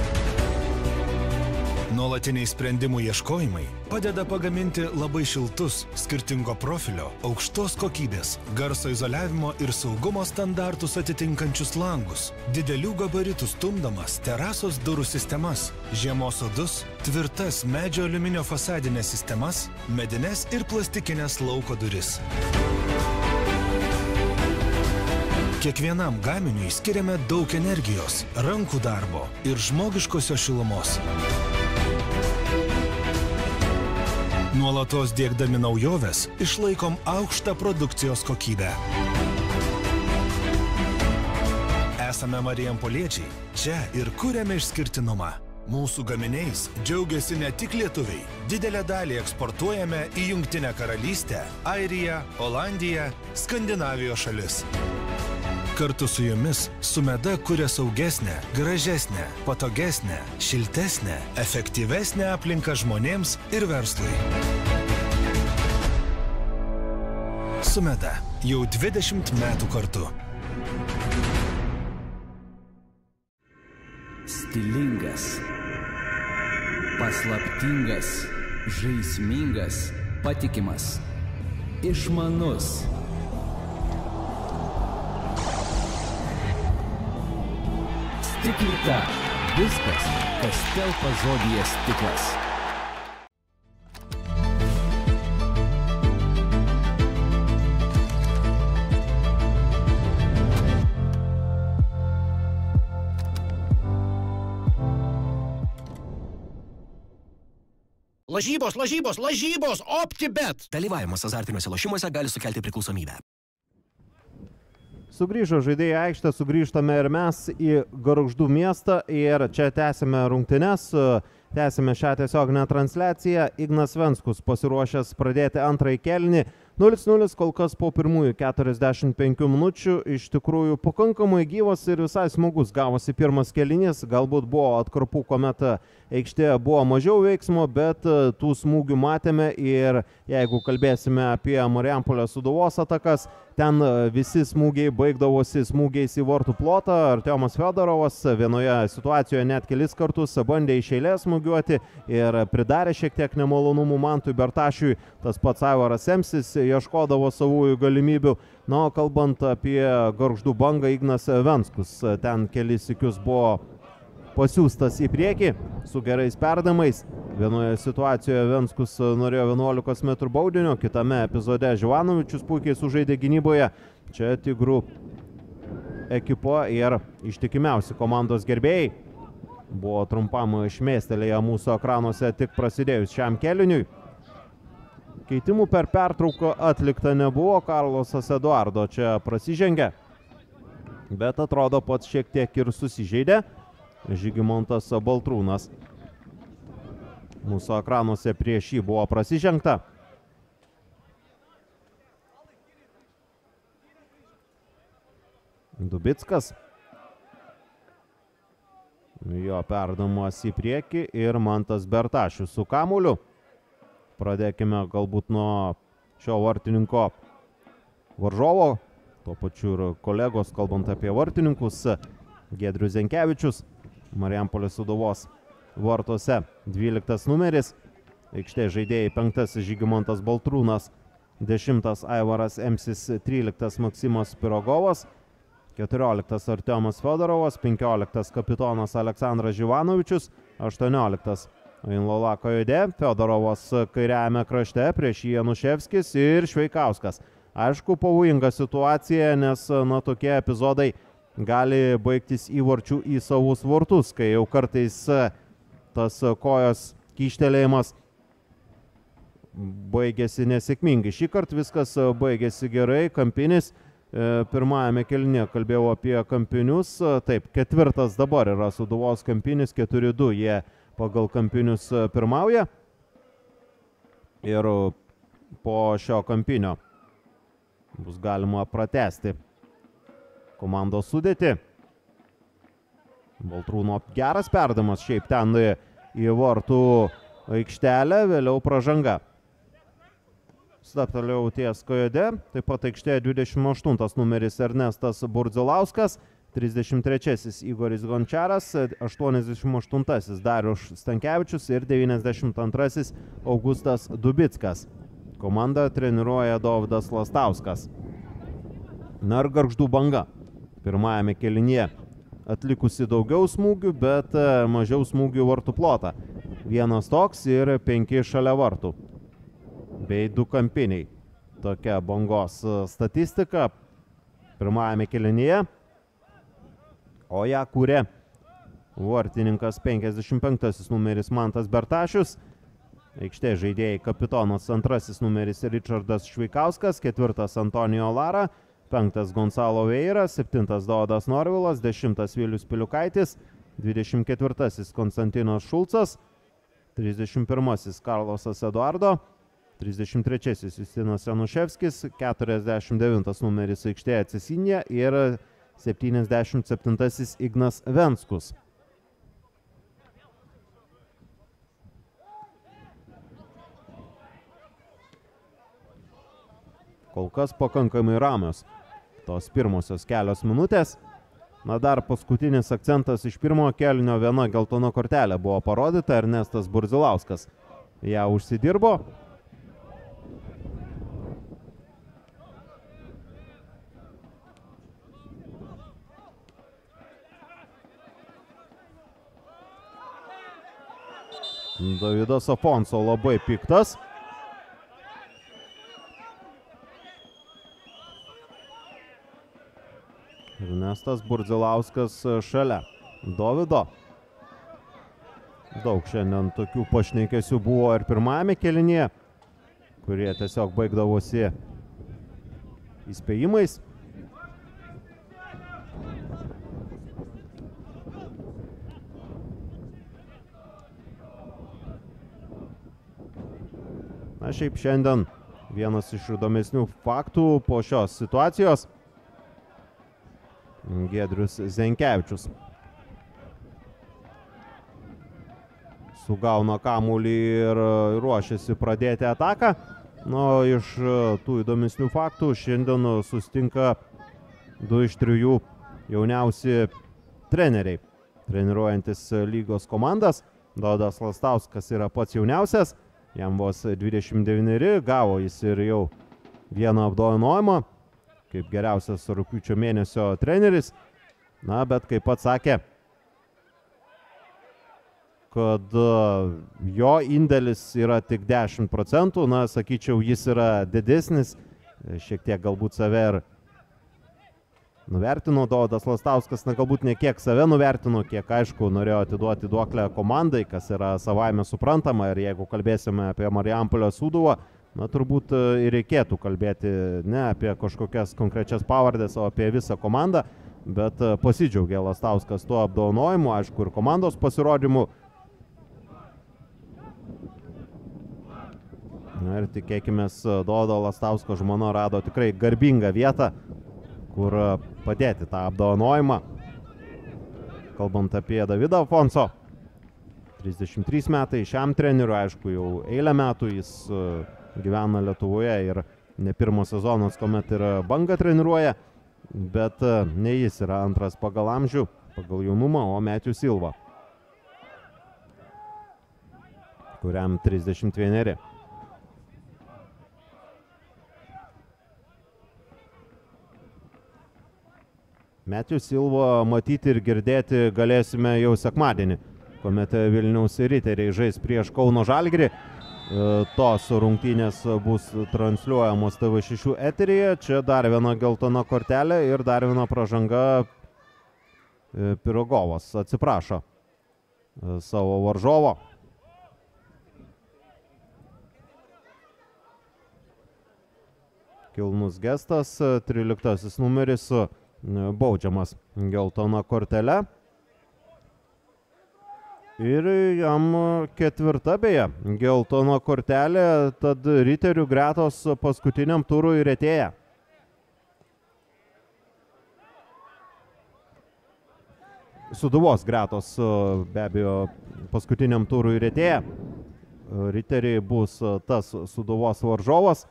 Nuolatiniai sprendimų ieškojimai padeda pagaminti labai šiltus, skirtingo profilio, aukštos kokybės, garso izoliavimo ir saugumo standartus atitinkančius langus, didelių gabaritų stumdomas terasos durų sistemas, žiemos sodus, tvirtas medžio aliuminio fasadinės sistemas, medines ir plastikinės lauko duris. Kiekvienam gaminiui skiriame daug energijos, rankų darbo ir žmogiškosios šilumos. Nuolatos diegdami naujoves, išlaikom aukštą produkcijos kokybę. Esame Marijampoliečiai, čia ir kuriame išskirtinumą. Mūsų gaminiais džiaugiasi ne tik lietuviai. Didelę dalį eksportuojame į Jungtinę karalystę, Airiją, Olandiją, Skandinavijos šalis. Kartu su jumis Sumeda kuria saugesnę, gražesnę, patogesnę, šiltesnę, efektyvesnę aplinką žmonėms ir verslui. Sumeda jau dvidešimt metų kartu. Stilingas, paslaptingas, žaismingas, patikimas, išmanus. Stiklita. Viskas, kas telpa žodyje stiklas. Lažybos, lažybos, lažybos, OptiBet. Dalyvavimas azartiniuose lošimuose gali sukelti priklausomybę. Sugrįžo žaidėjai aikštę, sugrįžtame ir mes į Gargždų miestą ir čia tęsime rungtynes, tęsime šią tiesioginę transliaciją. Ignas Venskus pasiruošęs pradėti antrąjį kėlinį. nulis nulis kol kas po pirmųjų keturiasdešimt penkių minučių. Iš tikrųjų pakankamai gyvas ir visai smagus gavosi pirmas kėlinys. Galbūt buvo atkarpų, kuomet aikštėje buvo mažiau veiksmo, bet tų smūgių matėme ir jeigu kalbėsime apie Marijampolės Sūduvos atakas, ten visi smūgiai baigdavosi smūgiais į vartų plotą. Artiomas Fedorovas vienoje situacijoje net kelis kartus bandė iš eilės smūgiuoti ir pridarė šiek tiek nemalonumų Mantui Bertašiui. Tas pats Aivaras Emsis ieškodavo savųjų galimybių. Na, o kalbant apie Gargždų bangą, Ignas Venskus ten kelis sykius buvo pasiūstas į priekį su gerais perdavimais. Vienoje situacijoje Venskus norėjo vienuolikos metrų baudinio, kitame epizode Živanovičius puikiai sužaidė gynyboje. Čia Tigrų ekipa ir ištikimiausi komandos gerbėjai buvo trumpam išmėstelėję mūsų ekranuose tik prasidėjus šiam kėliniui. Keitimų per pertrauką atlikta nebuvo, Karlosas Eduardo čia prasižengė, bet atrodo pats šiek tiek ir susižeidė. Žygimantas Baltrūnas. Mūsų ekranuose prieš jį buvo prasižengta. Dubickas. Jo perdavimas į priekį ir Mantas Bertašius su kamuoliu. Pradėkime galbūt nuo šio vartininko varžovo, tuo pačiu ir kolegos, kalbant apie vartininkus. Giedrius Zenkevičius, Marijampolės Sūduvos vartuose dvyliktas numeris, aikštės žaidėjai penktasis Žygimantas Baltrūnas, dešimtas Aivaras Emsis, tryliktas Maksimas Pirogovas, keturioliktas Artiomas Fedorovas, penkioliktas kapitonas Aleksandras Živanovičius, aštuonioliktas Ainlola Kajodė, Fedorovas kairiajame krašte, prieš jį Januševskis ir Šveikauskas. Aišku, pavojinga situacija, nes na, tokie epizodai gali baigtis įvarčių į savus vartus, kai jau kartais tas kojos kyštelėjimas baigėsi nesėkmingai. Šį kartą viskas baigėsi gerai, Kampinis. Pirmajame kėlinyje kalbėjau apie Kampinius. Taip, ketvirtas dabar yra Sūduvos Kampinis, keturi du jie pagal Kampinius pirmauja. Ir po šio Kampinio bus galima pratęsti komandos sudėtį. Baltrūno geras perdavimas šiaip ten į vartų aikštelę, vėliau pražanga. Stabtelėjau ties Kajodė, taip pat aikštėje dvidešimt aštuntas numeris Ernestas Burdzilauskas, trisdešimt trečiasis Igoris Gončaras, aštuoniasdešimt aštuntasis Darius Stankevičius ir devyniasdešimt antrasis Augustas Dubickas. Komandą treniruoja Dovydas Lastauskas. Na ir Gargždų banga. Pirmajame kėlinyje atlikusi daugiau smūgių, bet mažiau smūgių vartų plotą. Vienas toks ir penki šalia vartų. Bei du kampiniai. Tokia bangos statistika pirmajame kėlinyje. O ją kūrė vartininkas penkiasdešimt penktasis numeris Mantas Bertašius. Aikštė žaidėjai kapitonas antrasis numeris Richardas Šveikauskas, ketvirtas Antonijo Lara, penktas Gonzalo Veira, septintas Dovydas Norvilas, dešimtas Vilius Piliukaitis, dvidešimt ketvirtasis Konstantinas Šulcas, trisdešimt pirmasis Karlosas Eduardo, trisdešimt trečiasis Justinas Januševskis, keturiasdešimt devintas numeris aikštėje Cesinija ir septyniasdešimt septintasis Ignas Venskus. Kol kas pakankamai ramios tos pirmosios kelios minutės. Na dar paskutinis akcentas iš pirmojo kėlinio, viena geltona kortelė buvo parodyta, Ernestas Burzilauskas ją užsidirbo. Davidas Afonso labai piktas. Ernestas Burzilauskas šalia Dovydo. Daug šiandien tokių pašnekesių buvo ir pirmajame kėlinyje, kurie tiesiog baigdavosi įspėjimais. Na šiaip šiandien vienas iš įdomesnių faktų po šios situacijos. Giedrius Zenkevičius sugauna kamuolį ir ruošiasi pradėti ataką. Nu, iš tų įdomesnių faktų šiandien susitinka du iš trijų jauniausi treneriai, treniruojantis lygos komandas. Dovydas Lastauskas yra pats jauniausias, jam vos dvidešimt devyneri, gavo jis ir jau vieną apdovanojimą kaip geriausias rugpjūčio mėnesio treneris. Na, bet kaip pats sakė, kad jo indėlis yra tik dešimt procentų, na, sakyčiau, jis yra didesnis, šiek tiek galbūt save ir nuvertino Dovydas Lastauskas, na, galbūt ne kiek save nuvertino, kiek, aišku, norėjo atiduoti duoklę komandai, kas yra savaime suprantama, ir jeigu kalbėsime apie Marijampolės Sūduvą, na, turbūt ir reikėtų kalbėti ne apie kažkokias konkrečias pavardės, o apie visą komandą, bet pasidžiaugė Lastauskas tuo apdovanojimu, aišku, ir komandos pasirodymu. Na ir tikėkimės, Dovydo Lastausko žmona rado tikrai garbingą vietą, kur padėti tą apdovanojimą. Kalbant apie Davidą Afonso, trisdešimt trys metai šiam treneriui, aišku, jau eilę metų jis gyvena Lietuvoje ir ne pirmas sezonas, kuomet ir Bangą treniruoja, bet ne jis yra antras pagal amžių, pagal jaunumą, o Matthew Silva, kuriam trisdešimt vieneri. Matthew Silva matyti ir girdėti galėsime jau sekmadienį, kuomet Vilniaus riteriai žais prieš Kauno Žalgirį. Tos rungtynės bus transliuojamos T V šeši eteryje. Čia dar viena geltona kortelė ir dar viena pražanga. Pirogovas atsiprašo savo varžovo. Kilnus gestas, tryliktasis numeris baudžiamas geltona kortelė. Ir jam ketvirta beje geltona kortelė, tad riterių gretos paskutiniam turui retėja. Sūduvos gretos be abejo paskutiniam turui retėja. Riteriai bus tas Sūduvos varžovas.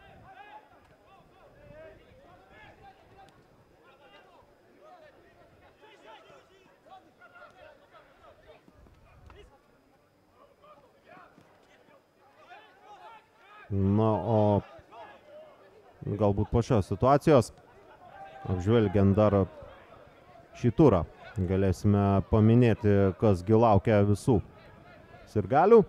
Na, o galbūt po šios situacijos, apžvelgiant dar šį turą, galėsime paminėti, kas gi laukia visų sirgalių.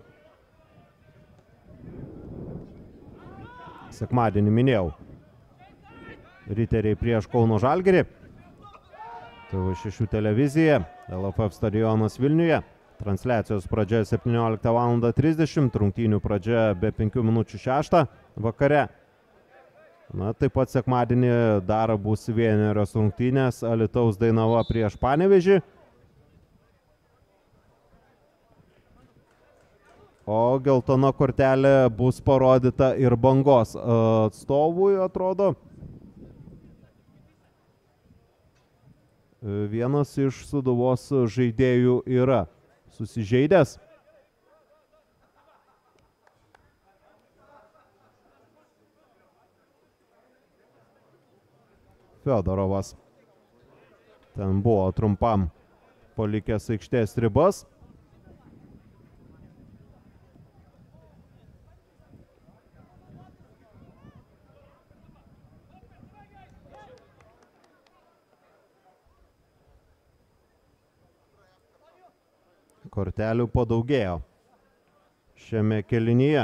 Sekmadienį minėjau, riteriai prieš Kauno Žalgirį, T V šeši televizija, L F F stadionas Vilniuje. Transliacijos pradžia septynioliktą valandą trisdešimt, rungtynių pradžia be penkių minučių šeštą vakare. Na, taip pat sekmadienį dar bus vienerios rungtynės Alytaus Dainava prieš Panevėžį. O geltona kortelė bus parodyta ir Bangos atstovui, atrodo. Vienas iš Sūduvos žaidėjų yra susižeidęs. Fedorovas ten buvo trumpam palikęs aikštės ribas. Kortelių padaugėjo šiame kėlinyje.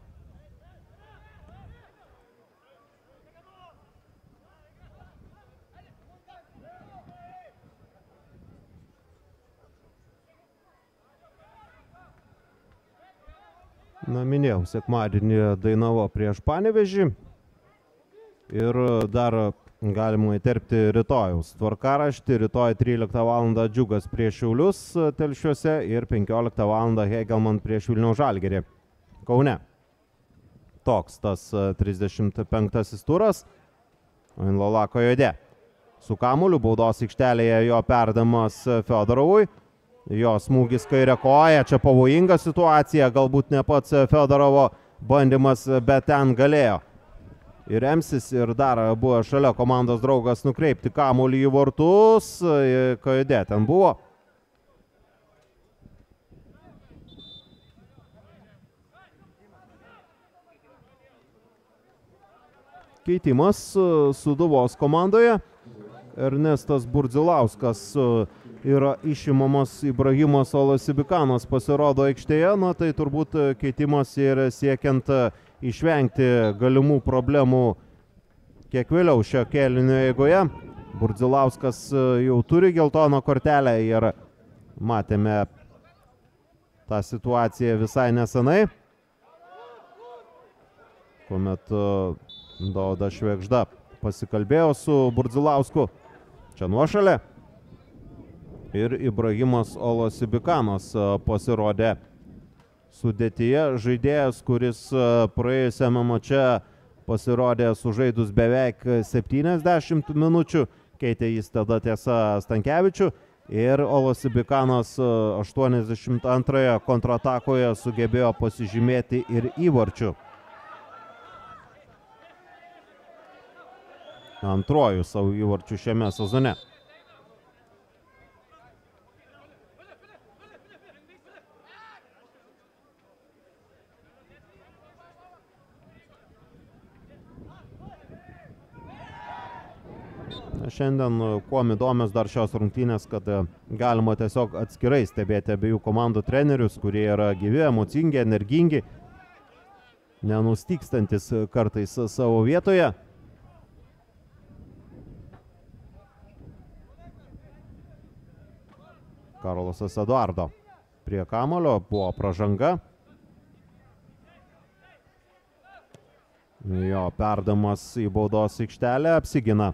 Na, minėjau, sekmadienį Dainava prieš Panevėžį ir dar galima įterpti rytojaus tvarkaraštį. Rytoj tryliktą valandą Džiugas prieš Šiaulius Telšiuose ir penkioliktą valandą Hegelman prieš Vilniaus Žalgirį Kaune. Toks tas trisdešimt penktasis turas. Inlolako Jodė su kamuoliu, baudos aikštelėje jo perdamas Fedorovui. Jo smūgis kairė koja, čia pavojinga situacija, galbūt ne pats Fedorovo bandymas, bet ten galėjo. Ir remsis ir dar buvo šalia komandos draugas nukreipti kamuolį į vartus, Kajodė ten buvo. Keitimas Sūduvos komandoje. Ernestas Burdzilauskas yra išimamas, Ibrahimas Olasibikanas pasirodo aikštėje, na tai turbūt keitimas ir siekiant išvengti galimų problemų kiek vėliau šio kėlinio eigoje. Burdzilauskas jau turi geltoną kortelę ir matėme tą situaciją visai nesenai, kuomet Dovydas Švėgžda pasikalbėjo su Burdzilausku. Čia nuošalė. Ir Ibrahimas Olasibikanas pasirodė sudėtyje. Žaidėjas, kuris praėjusiame mače pasirodė sužaidus beveik septyniasdešimt minučių. Keitė jis tada tiesa Stankevičių. Ir Olasibikanas aštuoniasdešimt antroje kontratakoje sugebėjo pasižymėti ir įvarčiu. Antrojų savo įvarčių šiame sezone. Šiandien kuom įdomios dar šios rungtynės, kad galima tiesiog atskirai stebėti abiejų komandų trenerius, kurie yra gyvi, emocingi, energingi, nenustykstantis kartais savo vietoje. Karolosas Eduardo prie kamulio, buvo pražanga. Jo perdamas į baudos aikštelę, apsigina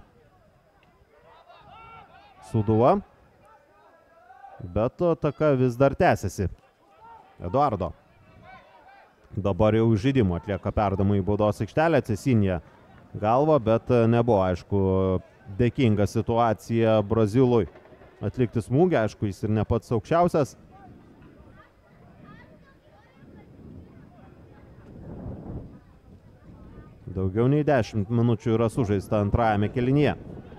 Sūduva, bet ataka vis dar tęsiasi. Eduardo dabar jau žaidimo atlieka perdamą į baudos aikštelę, Cesinija galva, bet nebuvo, aišku, dėkinga situacija Brazilui atlikti smūgį, aišku, jis ir ne pats aukščiausias. Daugiau nei dešimt minučių yra sužaista antrajame kėlinyje.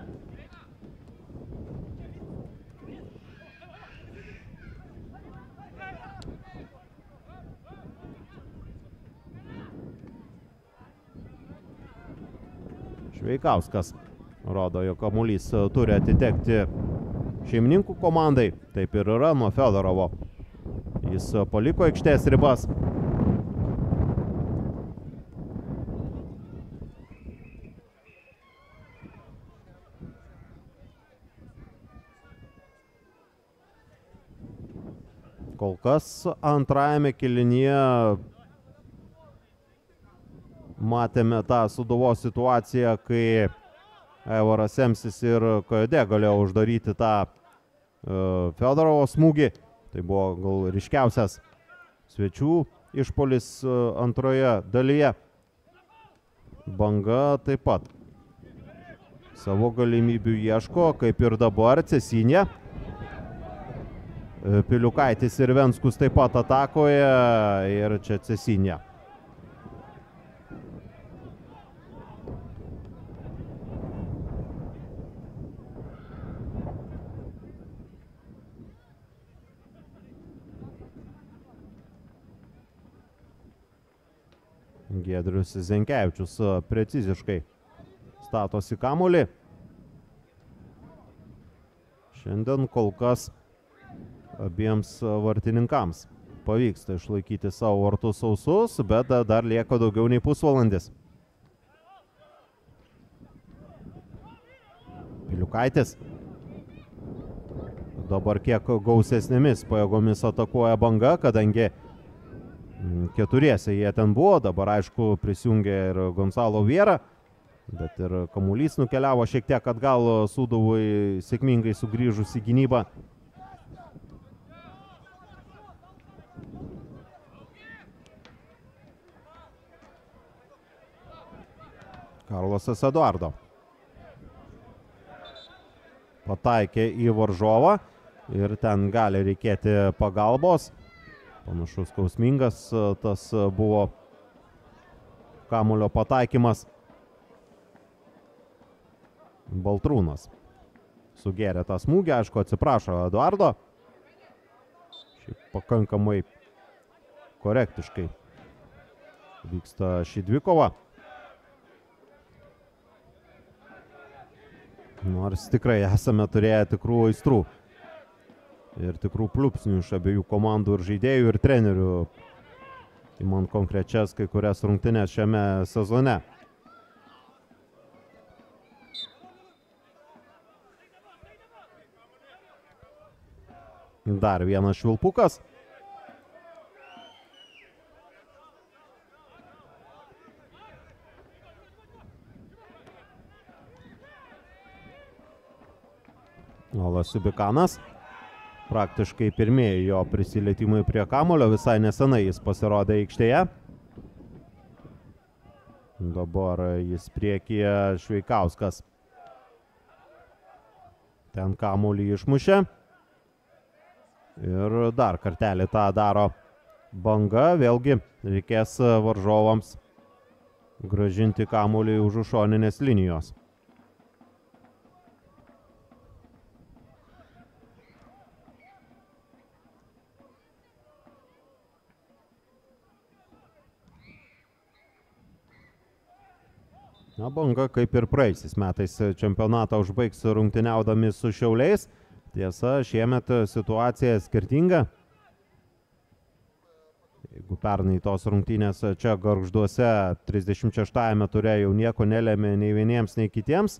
Šveikauskas rodo, jog kamuolys turi atitekti šeimininkų komandai. Taip ir yra nuo Fedorovo. Jis paliko aikštės ribas. Kol kas antrajame kėlinyje matėme tą Sūduvos situaciją, kai Aivaras Emsis ir Kojodė galėjo uždaryti tą uh, Fiodorovo smūgį. Tai buvo gal ryškiausias svečių išpuolis uh, antroje dalyje. Banga taip pat savo galimybių ieško, kaip ir dabar Cesinė. Piliukaitis ir Venskus taip pat atakoje ir čia Cesinė. Giedrius Zenkevičius preciziškai statosi kamuolį. Šiandien kol kas abiems vartininkams pavyksta išlaikyti savo vartus sausus, bet dar lieka daugiau nei pusvalandis. Piliukaitis dabar kiek gausesnėmis pajėgomis atakuoja Banga, kadangi keturiese jie ten buvo, dabar aišku prisijungė ir Gonzalo Viera, bet ir kamuolys nukeliavo šiek tiek atgal Sūduvui, sėkmingai sugrįžus į gynybą. Karlosas Eduardo pataikė į varžovą ir ten gali reikėti pagalbos. Panašus skausmingas tas buvo kamuolio pataikymas. Baltrūnas sugėrė tą smūgį, aišku, atsiprašo Eduardo. Šiaip pakankamai korektiškai vyksta ši dvikova. Nors tikrai esame turėję tikrų aistrų ir tikrų pliupsnių iš abiejų komandų ir žaidėjų ir trenerių, imant konkrečias kai kurias rungtynes šiame sezone. Dar vienas švilpukas. Olas Subikanas. Praktiškai pirmieji jo prisilietimai prie kamuolio, visai nesenai jis pasirodė aikštėje. Dabar jis priekyje Šveikauskas. Ten kamuolį išmušė. Ir dar kartelį tą daro Banga. Vėlgi reikės varžovams grąžinti kamuolį už šoninės linijos. Na, Banga kaip ir praeisiais metais čempionatą užbaigs rungtyniaudami su Šiauliais. Tiesa, šiemet situacija skirtinga. Jeigu pernai tos rungtynės čia Gargžduose trisdešimt šeštajame ture jau nieko nelėmė nei vieniems, nei kitiems,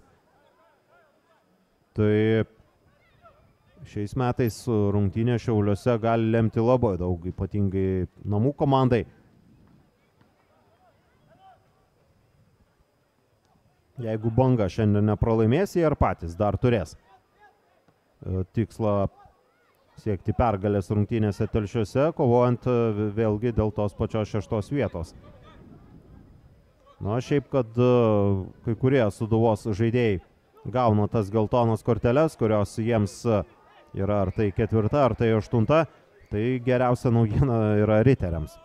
tai šiais metais rungtynė Šiauliuose gali lemti labai daug, ypatingai namų komandai. Jeigu Banga šiandien nepralaimės, jie ir patys dar turės tikslą siekti pergalės rungtynėse Telšiuose, kovojant vėlgi dėl tos pačios šeštos vietos. Na, šiaip, kad kai kurie Sūduvos žaidėjai gauna tas geltonas korteles, kurios jiems yra ar tai ketvirta, ar tai aštunta, tai geriausia naujiena yra riteriams.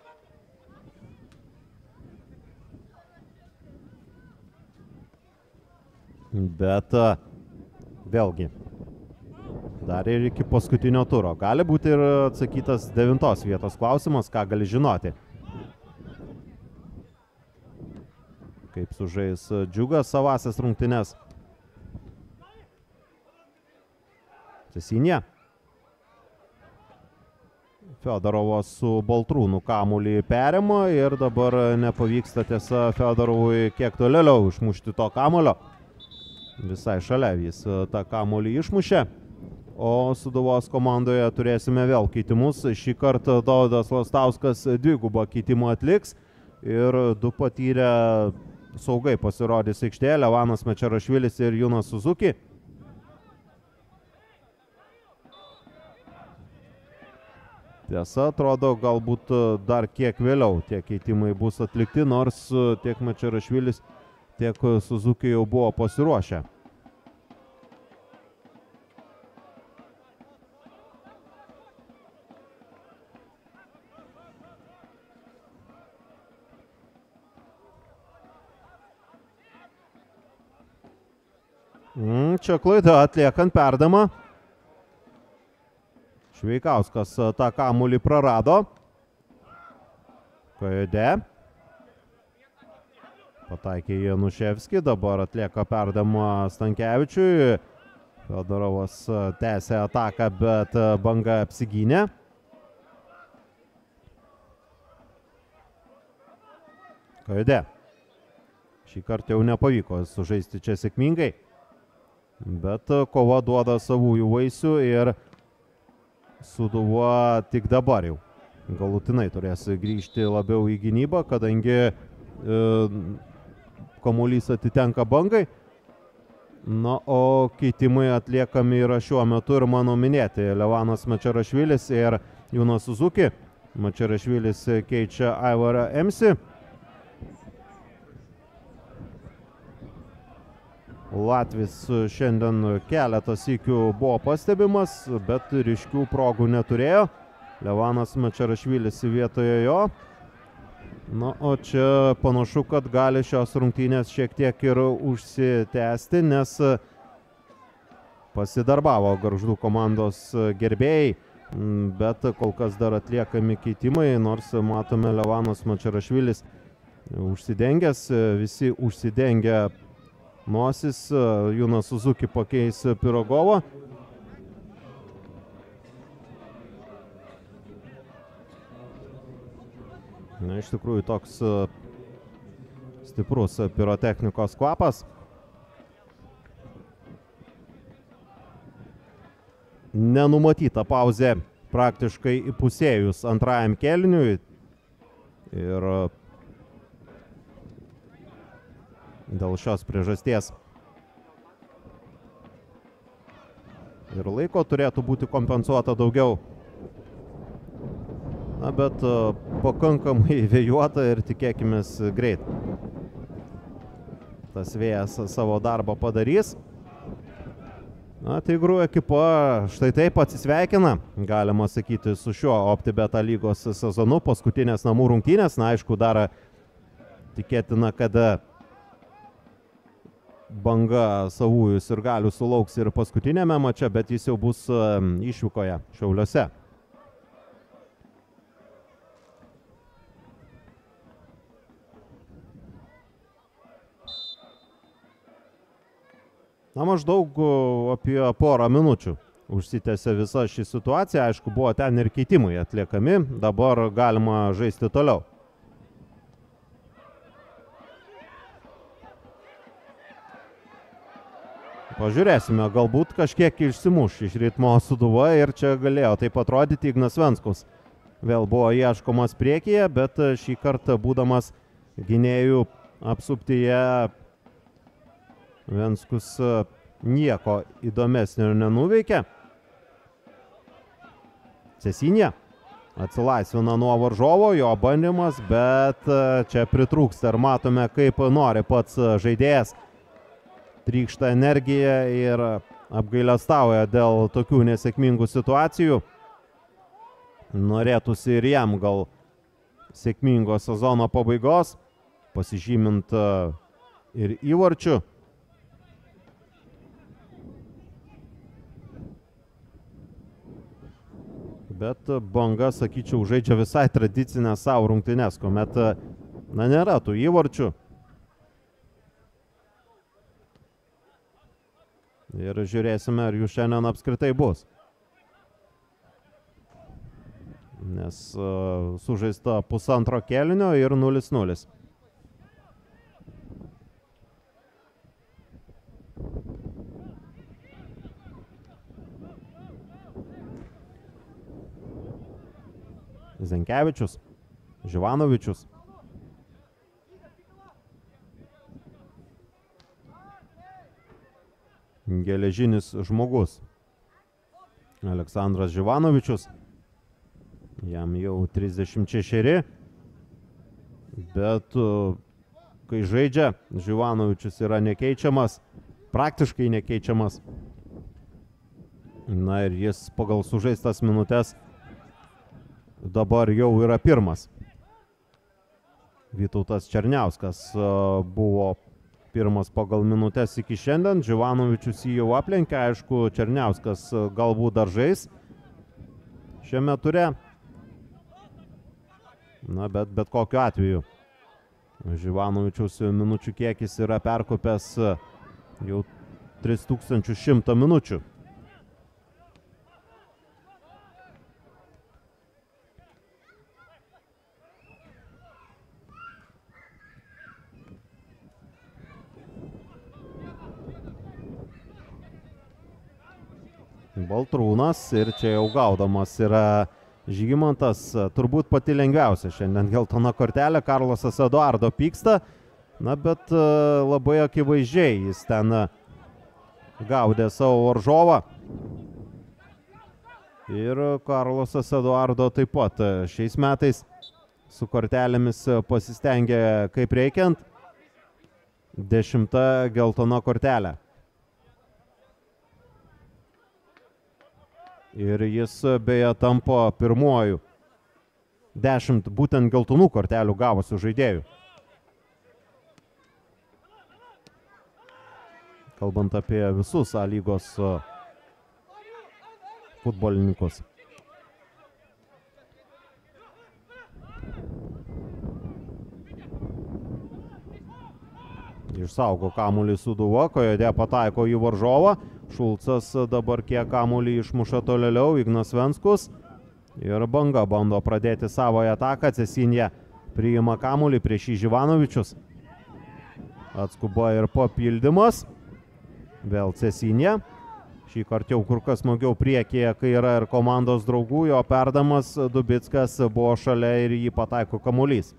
Bet vėlgi, dar ir iki paskutinio turo. Gali būti ir atsakytas devintos vietos klausimas, ką gali žinoti. Kaip sužais Džiugas savasias rungtynes. Cesinė. Fiodorovas su Baltrūnu kamuolį perima ir dabar nepavyksta tiesa Fiodorovui kiek tolėliau išmušti to kamuolio. Visai šalia jis tą kamuolį išmušė, o Sūduvos komandoje turėsime vėl keitimus. Šį kartą Dovydas Lastauskas dvigubą keitimą atliks ir du patyrę saugai pasirodys aikštėje, Levanas Mečerašvilis ir Junas Suzuki. Tiesa, atrodo, galbūt dar kiek vėliau tie keitimai bus atlikti, nors tiek Mečerašvilis, tiek Suzuki jau buvo pasiruošę. Čia klaida atliekant perdamą. Šveikauskas tą kamuolį prarado. Kajode. Pataikė Januševski, dabar atlieka perdamą Stankevičiui. Fedorovas tęsė ataką, bet banga apsigynė. Kajode. Šį kartą jau nepavyko sužaisti čia sėkmingai. Bet kova duoda savųjų vaisių ir Sūduva tik dabar jau galutinai turės grįžti labiau į gynybą, kadangi e, kamuolys atitenka bangai. Na, o keitimai atliekami yra šiuo metu ir mano minėti Levanas Mečerašvilis ir Junas Suzuki. Mečerašvilis keičia Aivarą Emsį. Latvis šiandien keletą sykių buvo pastebimas, bet ryškių progų neturėjo. Levanas Mečerašvilis vietoje jo. Na, o čia panašu, kad gali šios rungtynės šiek tiek ir užsitęsti, nes pasidarbavo Gargždų komandos gerbėjai, bet kol kas dar atliekami keitimai, nors matome Levanas Mečerašvilis užsidengęs, visi užsidengia nosis, Junas Suzuki pakeis Pirogovą. Na, iš tikrųjų toks stiprus pirotechnikos kvapas. Nenumatyta pauzė praktiškai įpusėjus antrajam kėliniui. Ir dėl šios priežasties ir laiko turėtų būti kompensuota daugiau. Na, bet pakankamai vėjuota ir tikėkimės greit. Tas vėjas savo darbą padarys. Na, Tigrų ekipa štai taip atsisveikina, galima sakyti, su šiuo OptiBeta lygos sezonu. Paskutinės namų rungtynės, na, aišku, dar tikėtina, kad banga savųjų sirgalių sulauks ir paskutinėme mače, bet jis jau bus išvykoje Šiauliuose. Na, maždaug apie porą minučių užsitęsė visa ši situacija. Aišku, buvo ten ir keitimai atliekami. Dabar galima žaisti toliau. Pažiūrėsime, galbūt kažkiek išsimuš iš ritmo Sūduva ir čia galėjo taip atrodyti Ignas Venskus. Vėl buvo ieškomas priekyje, bet šį kartą būdamas gynėjų apsuptyje Venskus nieko įdomesnio nenuveikė. Cesinė atsilaisvina nuo varžovo, jo bandymas, bet čia pritrūksta ir matome, kaip nori pats žaidėjas. Trykšta energija ir apgailestauja dėl tokių nesėkmingų situacijų. Norėtųsi ir jam gal sėkmingo sezono pabaigos, pasižymint ir įvarčių. Bet banga, sakyčiau, žaidžia visai tradicinę savo rungtynes, kuomet, na, nėra tų įvarčių. Ir žiūrėsime, ar jų šiandien apskritai bus. Nes uh, sužaista pusantro kėlinio ir nulis nulis. Zenkevičius, Živanovičius. Geležinis žmogus. Aleksandras Živanovičius. Jam jau trisdešimt šešeri. Bet kai žaidžia, Živanovičius yra nekeičiamas. Praktiškai nekeičiamas. Na ir jis pagal sužaistas minutės dabar jau yra pirmas. Vytautas Černiauskas buvo pirmas pagal minutės iki šiandien. Živanovičius jį jau aplenkė. Aišku, Černiauskas galbūt dar žais šiame ture. Na, bet bet kokiu atveju. Živanovičiaus minučių kiekis yra perkopęs jau tris tūkstančius šimtą minučių. Baltrūnas ir čia jau gaudamas yra Žygimantas, turbūt pati lengviausia šiandien geltona kortelė. Karlosas Eduardo pyksta, na bet labai akivaizdžiai jis ten gaudė savo varžovą. Ir Karlosas Eduardo taip pat šiais metais su kortelėmis pasistengė kaip reikiant. Dešimta geltona kortelė. Ir jis beje tampa pirmuoju dešimt būtent geltonų kortelių gavusių žaidėjų. Kalbant apie visus A lygos futbolininkus. Išsaugo kamuolį Sūduva, Kojodė pataiko į varžovą. Šulcas dabar kiek kamuolį išmuša tolėliau, Ignas Venskus. Ir Banga bando pradėti savoją ataką. Cesinė priima kamuolį prieš jį Živanovičius. Atskuba ir papildymas. Vėl Cesinė. Šį kartą jau kur kas smagiau priekyje, kai yra ir komandos draugų. Jo perdamas Dubickas buvo šalia ir jį pataiko kamuolys.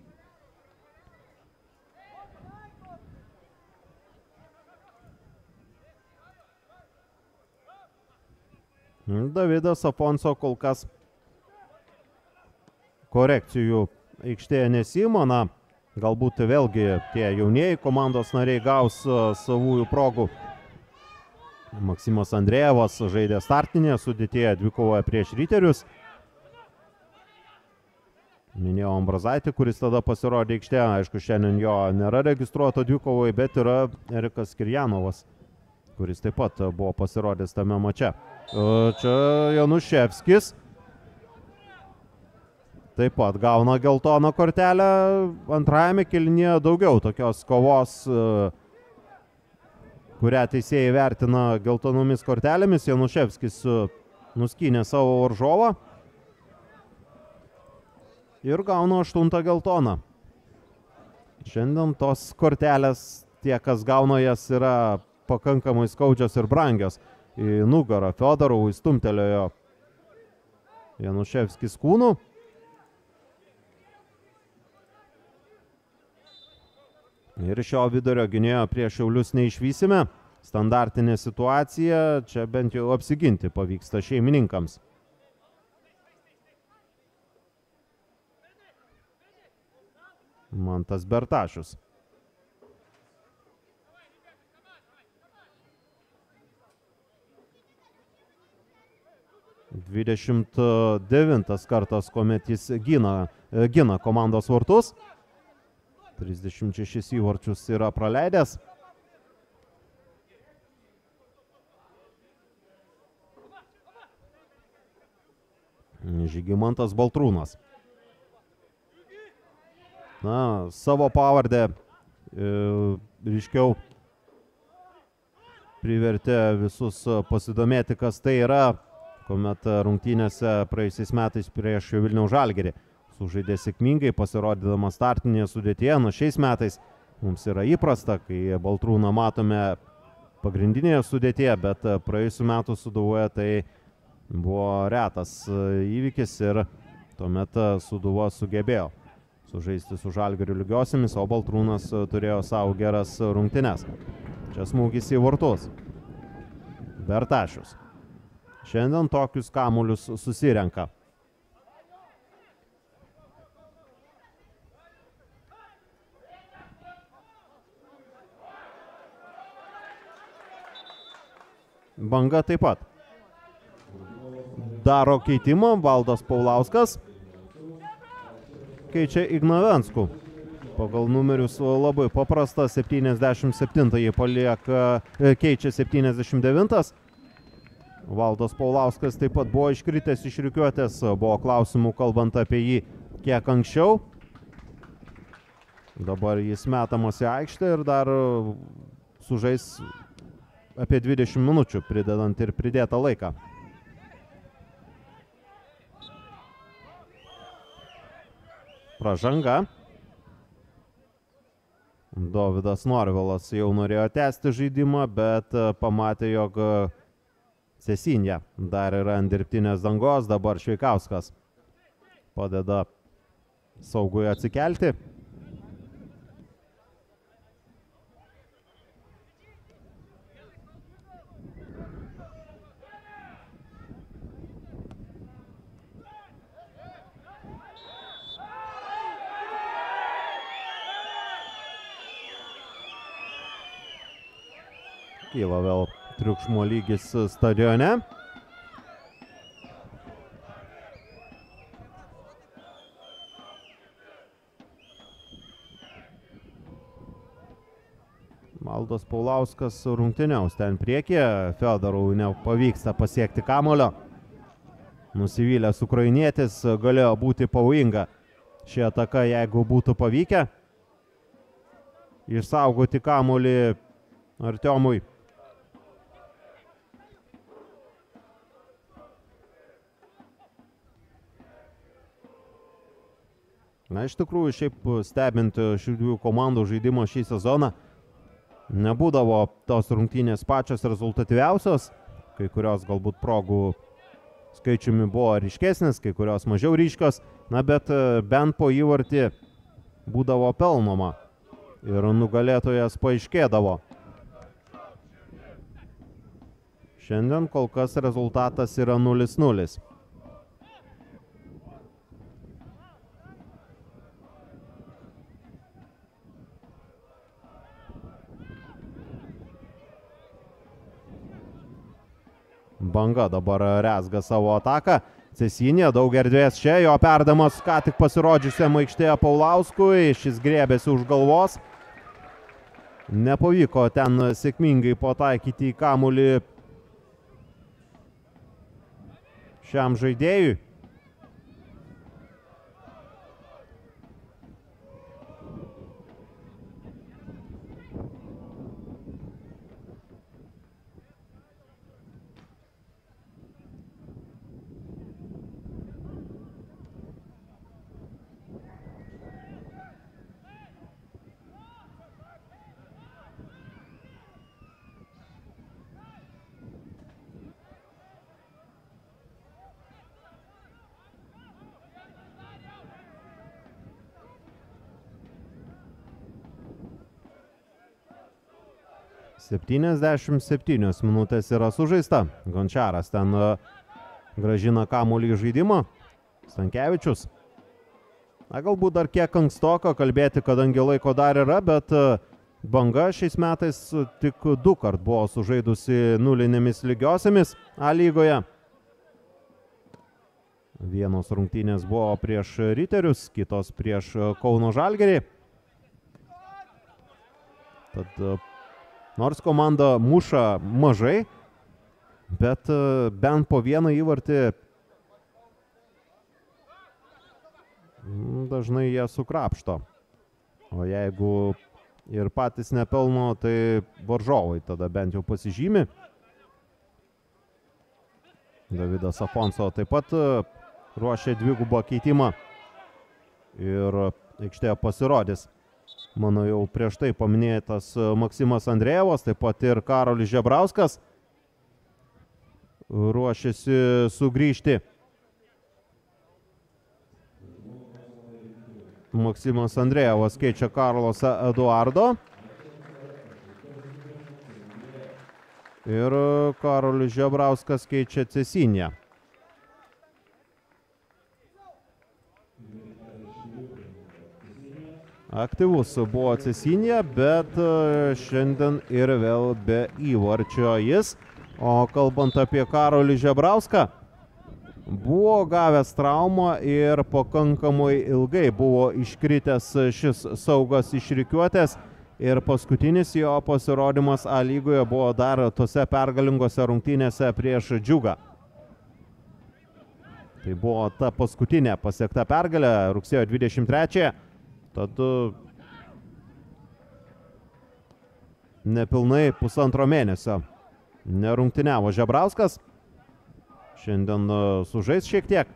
Davidas Afonso kol kas korekcijų aikštėje nesiima. Na, galbūt vėlgi tie jaunieji komandos nariai gaus savųjų progų. Maksimas Andrejevas žaidė startinėje sudėtyje dvikovoje prieš Riterius. Minėjau Ambrazaitį, kuris tada pasirodė aikštėje. Aišku, šiandien jo nėra registruoto dvikovoje, bet yra Erikas Kirjanovas, kuris taip pat buvo pasirodęs tame mače. Čia Januševskis taip pat gauna geltoną kortelę. Antrajame kėlinyje daugiau tokios kovos, kurią teisėjai vertina geltonomis kortelėmis. Januševskis nuskynė savo varžovą ir gauna aštuntą geltoną. Šiandien tos kortelės, tie, kas gauna jas, yra pakankamai skaudžios ir brangios. Į nugarą Fiodorovui stumtelėjo Januševskis kūnu. Ir šio vidurio gynėjo prieš Šiaulius neišvysime. Standartinė situacija, čia bent jau apsiginti pavyksta šeimininkams. Mantas Bertašius. dvidešimt devintas kartas, kuomet jis gina, gina komandos vartus. trisdešimt šešis įvarčius yra praleidęs. Žygimantas Baltrūnas. Na, savo pavardę e, ryškiau privertė visus pasidomėti, kas tai yra, kuomet rungtynėse praėjusiais metais prieš Vilniaus Žalgirį sužaidė sėkmingai, pasirodydamas startinėje sudėtyje. Nu, šiais metais mums yra įprasta, kai Baltrūną matome pagrindinėje sudėtyje, bet praėjusių metų Sūduvoje tai buvo retas įvykis ir Tuomet Sūduva sugebėjo sužaisti su Žalgiriu lygiosiamis, o Baltrūnas turėjo savo geras rungtynes. Čia smūgis į vartus. Bertašius. Šiandien tokius kamuolius susirenka. Banga taip pat daro keitimą. Valdas Paulauskas keičia Ignavenskų. Pagal numerius labai paprasta. septyniasdešimt septintąjį palieka, keičia septyniasdešimt devintas. Valdas Paulauskas taip pat buvo iškritęs iš rikiuotės. Buvo klausimų kalbant apie jį kiek anksčiau. Dabar jis metamas į aikštę ir dar sužais apie dvidešimt minučių, pridedant ir pridėtą laiką. Pražanga. Dovydas Norvilas jau norėjo tęsti žaidimą, bet pamatė, jog Cesinė dar yra ant dirbtinės dangos. Dabar Šveikauskas padeda Saugui atsikelti. Kyla vėl triukšmo lygis stadione. Valdas Paulauskas rungtyniaus ten priekyje. Fiodorovui nepavyksta pasiekti kamulio. Nusivylęs ukrainietis, galėjo būti pavojinga ši ataka, jeigu būtų pavykę išsaugoti kamulį Artiomui. Na, iš tikrųjų, šiaip stebint šių dviejų komandų žaidimo šį sezoną, nebūdavo tos rungtynės pačios rezultatyviausios. Kai kurios galbūt progų skaičiumi buvo ryškesnis, kai kurios mažiau ryškios. Na, bet bent po įvartį būdavo pelnoma ir nugalėtojas paaiškėdavo. Šiandien kol kas rezultatas yra nulis nulis. Banga dabar rezga savo ataką. Cesinė, daug erdvės čia, jo perdamas ką tik pasirodžiusiam aikštėje Paulauskui. Šis grėbėsi už galvos. Nepavyko ten sėkmingai pataikyti į kamuolį šiam žaidėjui. septyniasdešimt septynios minutės yra sužaista. Gončiaras ten grąžina kamuolį į žaidimą. Stankevičius. Na, galbūt dar kiek ankstoka kalbėti, kadangi laiko dar yra, bet Banga šiais metais tik du kart buvo sužaidusi nulinėmis lygiosiamis A lygoje. Vienos rungtynės buvo prieš Riterius, kitos prieš Kauno Žalgirį. Tad nors komanda muša mažai, bet bent po vieną įvartį dažnai jie sukrapšto. O jeigu ir patys nepelno, tai varžovai tada bent jau pasižymi. Davidas Afonso taip pat ruošia dvigubą keitimą ir aikštėje pasirodys. Mano jau prieš tai paminėtas Maksimas Andrejevas, taip pat ir Karolis Žebrauskas ruošiasi sugrįžti. Maksimas Andrejevas keičia Karlosą Eduardo. Ir Karolis Žebrauskas keičia Cesinę. Aktyvus buvo Cesinė, bet šiandien ir vėl be įvarčio jis. O kalbant apie Karolį Žebrauską, buvo gavęs traumą ir pakankamai ilgai buvo iškritęs šis saugas iš rikiuotės. Ir paskutinis jo pasirodymas A lygoje buvo dar tose pergalingose rungtynėse prieš Džiugą. Tai buvo ta paskutinė pasiekta pergalė rugsėjo dvidešimt trečiąją. Tad nepilnai pusantro mėnesio nerungtyniavo Žebrauskas. Šiandien sužais šiek tiek.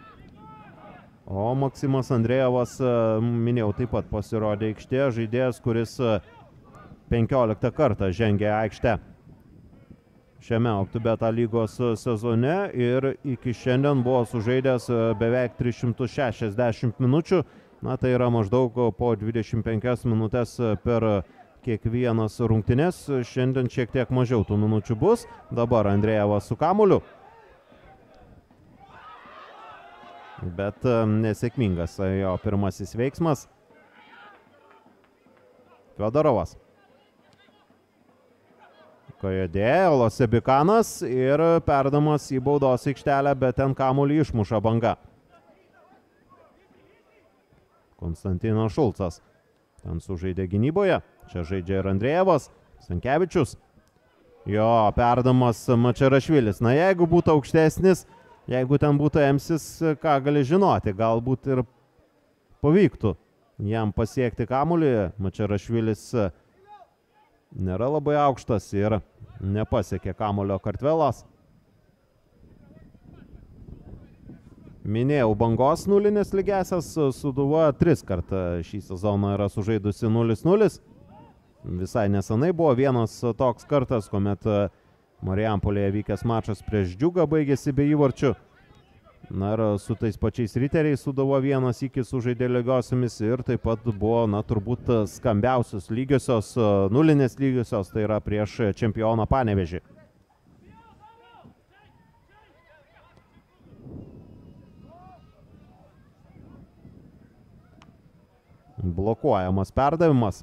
O Maksimas Andrejevas, minėjau, taip pat pasirodė aikštėje, žaidėjas, kuris penkioliktą kartą žengė aikštę šiame OptiBet lygos sezone ir iki šiandien buvo sužaidęs beveik tris šimtus šešiasdešimt minučių. Na, tai yra maždaug po dvidešimt penkias minutės per kiekvienas rungtynes. Šiandien šiek tiek mažiau tų minučių bus. Dabar Andrejevas su kamuoliu. Bet nesėkmingas jo pirmasis veiksmas. Fiodorovas. Kajadė, Losebikanas ir perdamas į baudos aikštelę, bet ten kamuolį išmuša Banga. Konstantinas Šulcas. Ten sužaidė gynyboje. Čia žaidžia ir Andrejevas. Stankevičius. Jo, perdamas Mačerašvilis. Na, jeigu būtų aukštesnis, jeigu ten būtų Emsis, ką gali žinoti, galbūt ir pavyktų jam pasiekti kamuolį. Mačerašvilis nėra labai aukštas ir nepasiekė kamuolio Kartvelas. Minėjau, Bangos nulinės lygiasias, Sūduva tris kartą šį sezoną yra sužaidusi nulis nulis. Visai nesenai buvo vienas toks kartas, kuomet Marijampolėje vykęs mačas prieš Džiugą baigėsi be įvarčių. Na ir su tais pačiais riteriais Sūduva vienas iki sužaidė lygiosiomis ir taip pat buvo, na, turbūt skambiausios lygiosios, nulinės lygiosios, tai yra prieš čempioną Panevėžį. Blokuojamas perdavimas.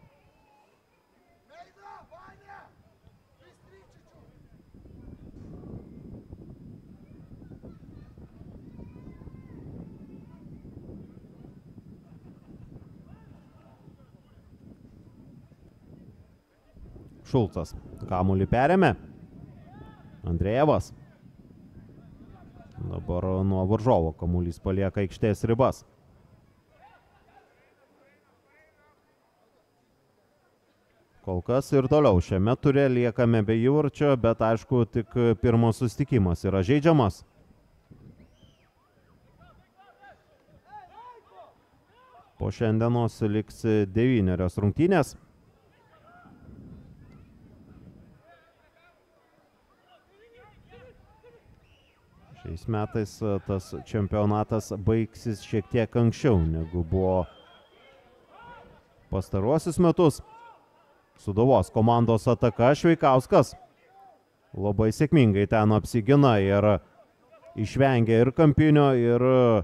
Šulcas kamuolį perėmė. Andrejevas. Dabar nuo varžovo kamuolys palieka aikštės ribas. Kol kas ir toliau šiame ture liekame be įvarčio, bet aišku, tik pirmas susitikimas yra žaidžiamas. Po šiandienos liks devynerios rungtynės. Šiais metais tas čempionatas baigsis šiek tiek anksčiau, negu buvo pastaruosius metus. Sūduvos komandos ataka, Šveikauskas labai sėkmingai ten apsigina ir išvengia ir kampinio, ir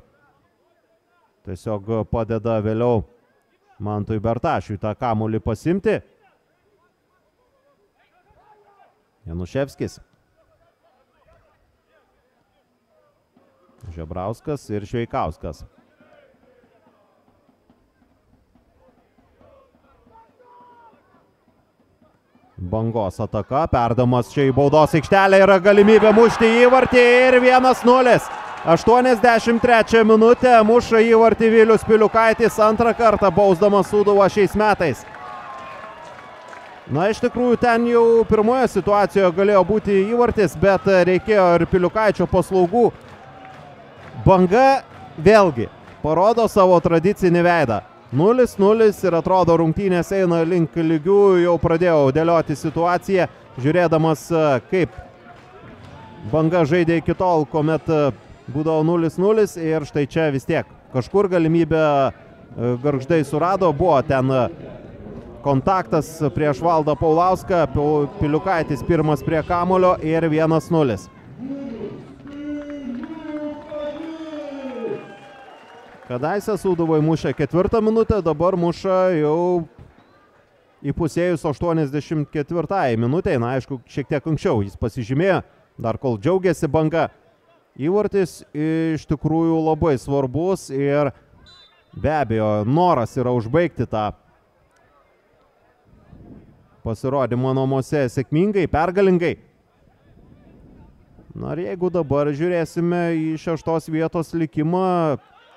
tiesiog padeda vėliau Mantui Bertašiui tą kamuolį pasimti. Januševskis. Žebrauskas ir Šveikauskas. Bangos ataka, perdamas čia į baudos aikštelę, yra galimybė mušti įvartį ir vienas nulis. aštuoniasdešimt trečią minutę muša įvartį Vilius Piliukaitis, antrą kartą bausdamas Sūduvą šiais metais. Na, iš tikrųjų, ten jau pirmoje situacijoje galėjo būti įvartis, bet reikėjo ir Piliukaičio paslaugų. Banga vėlgi parodo savo tradicinį veidą. nulis nulis ir atrodo rungtynės eina link lygių, jau pradėjau dėlioti situaciją, žiūrėdamas kaip Banga žaidė iki tol, kuomet būdavo nulis nulis ir štai čia vis tiek kažkur galimybė Gargždai surado, buvo ten kontaktas prieš Valdą Paulauską, Piliukaitis pirmas prie kamulio ir vienas nulis. Kadaise Sūduvai mušė ketvirtą minutę, dabar muša jau įpusėjus aštuoniasdešimt ketvirtajai minutei. Na, aišku, šiek tiek anksčiau jis pasižymėjo, dar kol džiaugiasi Banga. Įvartis iš tikrųjų labai svarbus ir be abejo noras yra užbaigti tą pasirodymą namuose sėkmingai, pergalingai. Na ir jeigu dabar žiūrėsime į šeštos vietos likimą,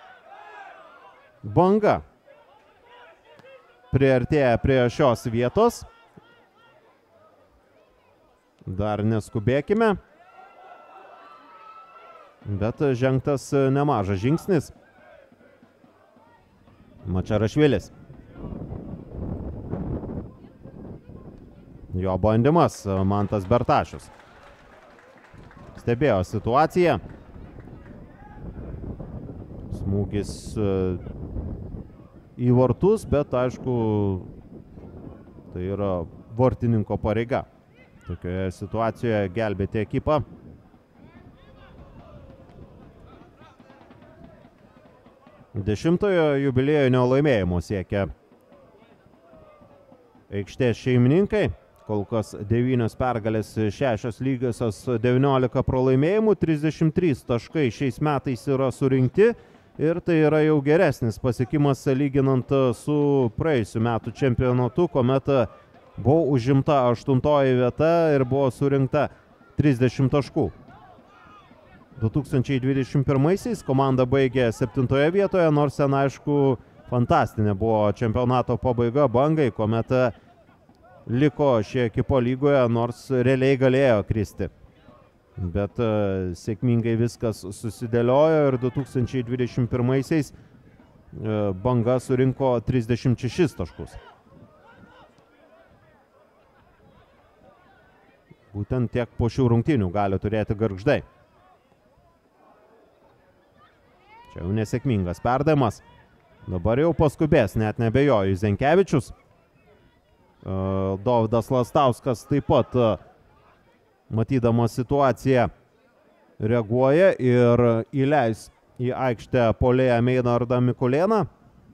Banga priartėja prie šios vietos. Dar neskubėkime. Bet žengtas nemažas žingsnis. Mačarašvilis. Jo bandymas Mantas Bertašius. Stebėjo situaciją. Smūgis į vartus, bet aišku, tai yra vartininko pareiga. Tokioje situacijoje gelbėti ekipą. Dešimtojo jubiliejinio laimėjimo siekia aikštės šeimininkai. Kol kas devynios pergalės, šešios lygiosios, devyniolika pralaimėjimų, trisdešimt trys taškai šiais metais yra surinkti. Ir tai yra jau geresnis pasiekimas lyginant su praėjusiu metų čempionatu, kuomet buvo užimta aštuntoji vieta ir buvo surinkta trisdešimt taškų. du tūkstančiai dvidešimt pirmaisiais komanda baigė septintoje vietoje, nors ten aišku fantastinė buvo čempionato pabaiga Bangai, kuomet liko ši ekipa lygoje, nors realiai galėjo kristi. Bet uh, sėkmingai viskas susidėliojo ir du tūkstančiai dvidešimt pirmaisiais uh, Banga surinko trisdešimt šešis taškus. Būtent tiek po šių rungtynių gali turėti Gargždai. Čia jau nesėkmingas perdavimas. Dabar jau paskubės, net nebejoju, Zenkevičius. Uh, Dovydas Lastauskas taip pat uh, matydamas situaciją reaguoja ir įleis į aikštę puolėją Meinardą Mikulėną.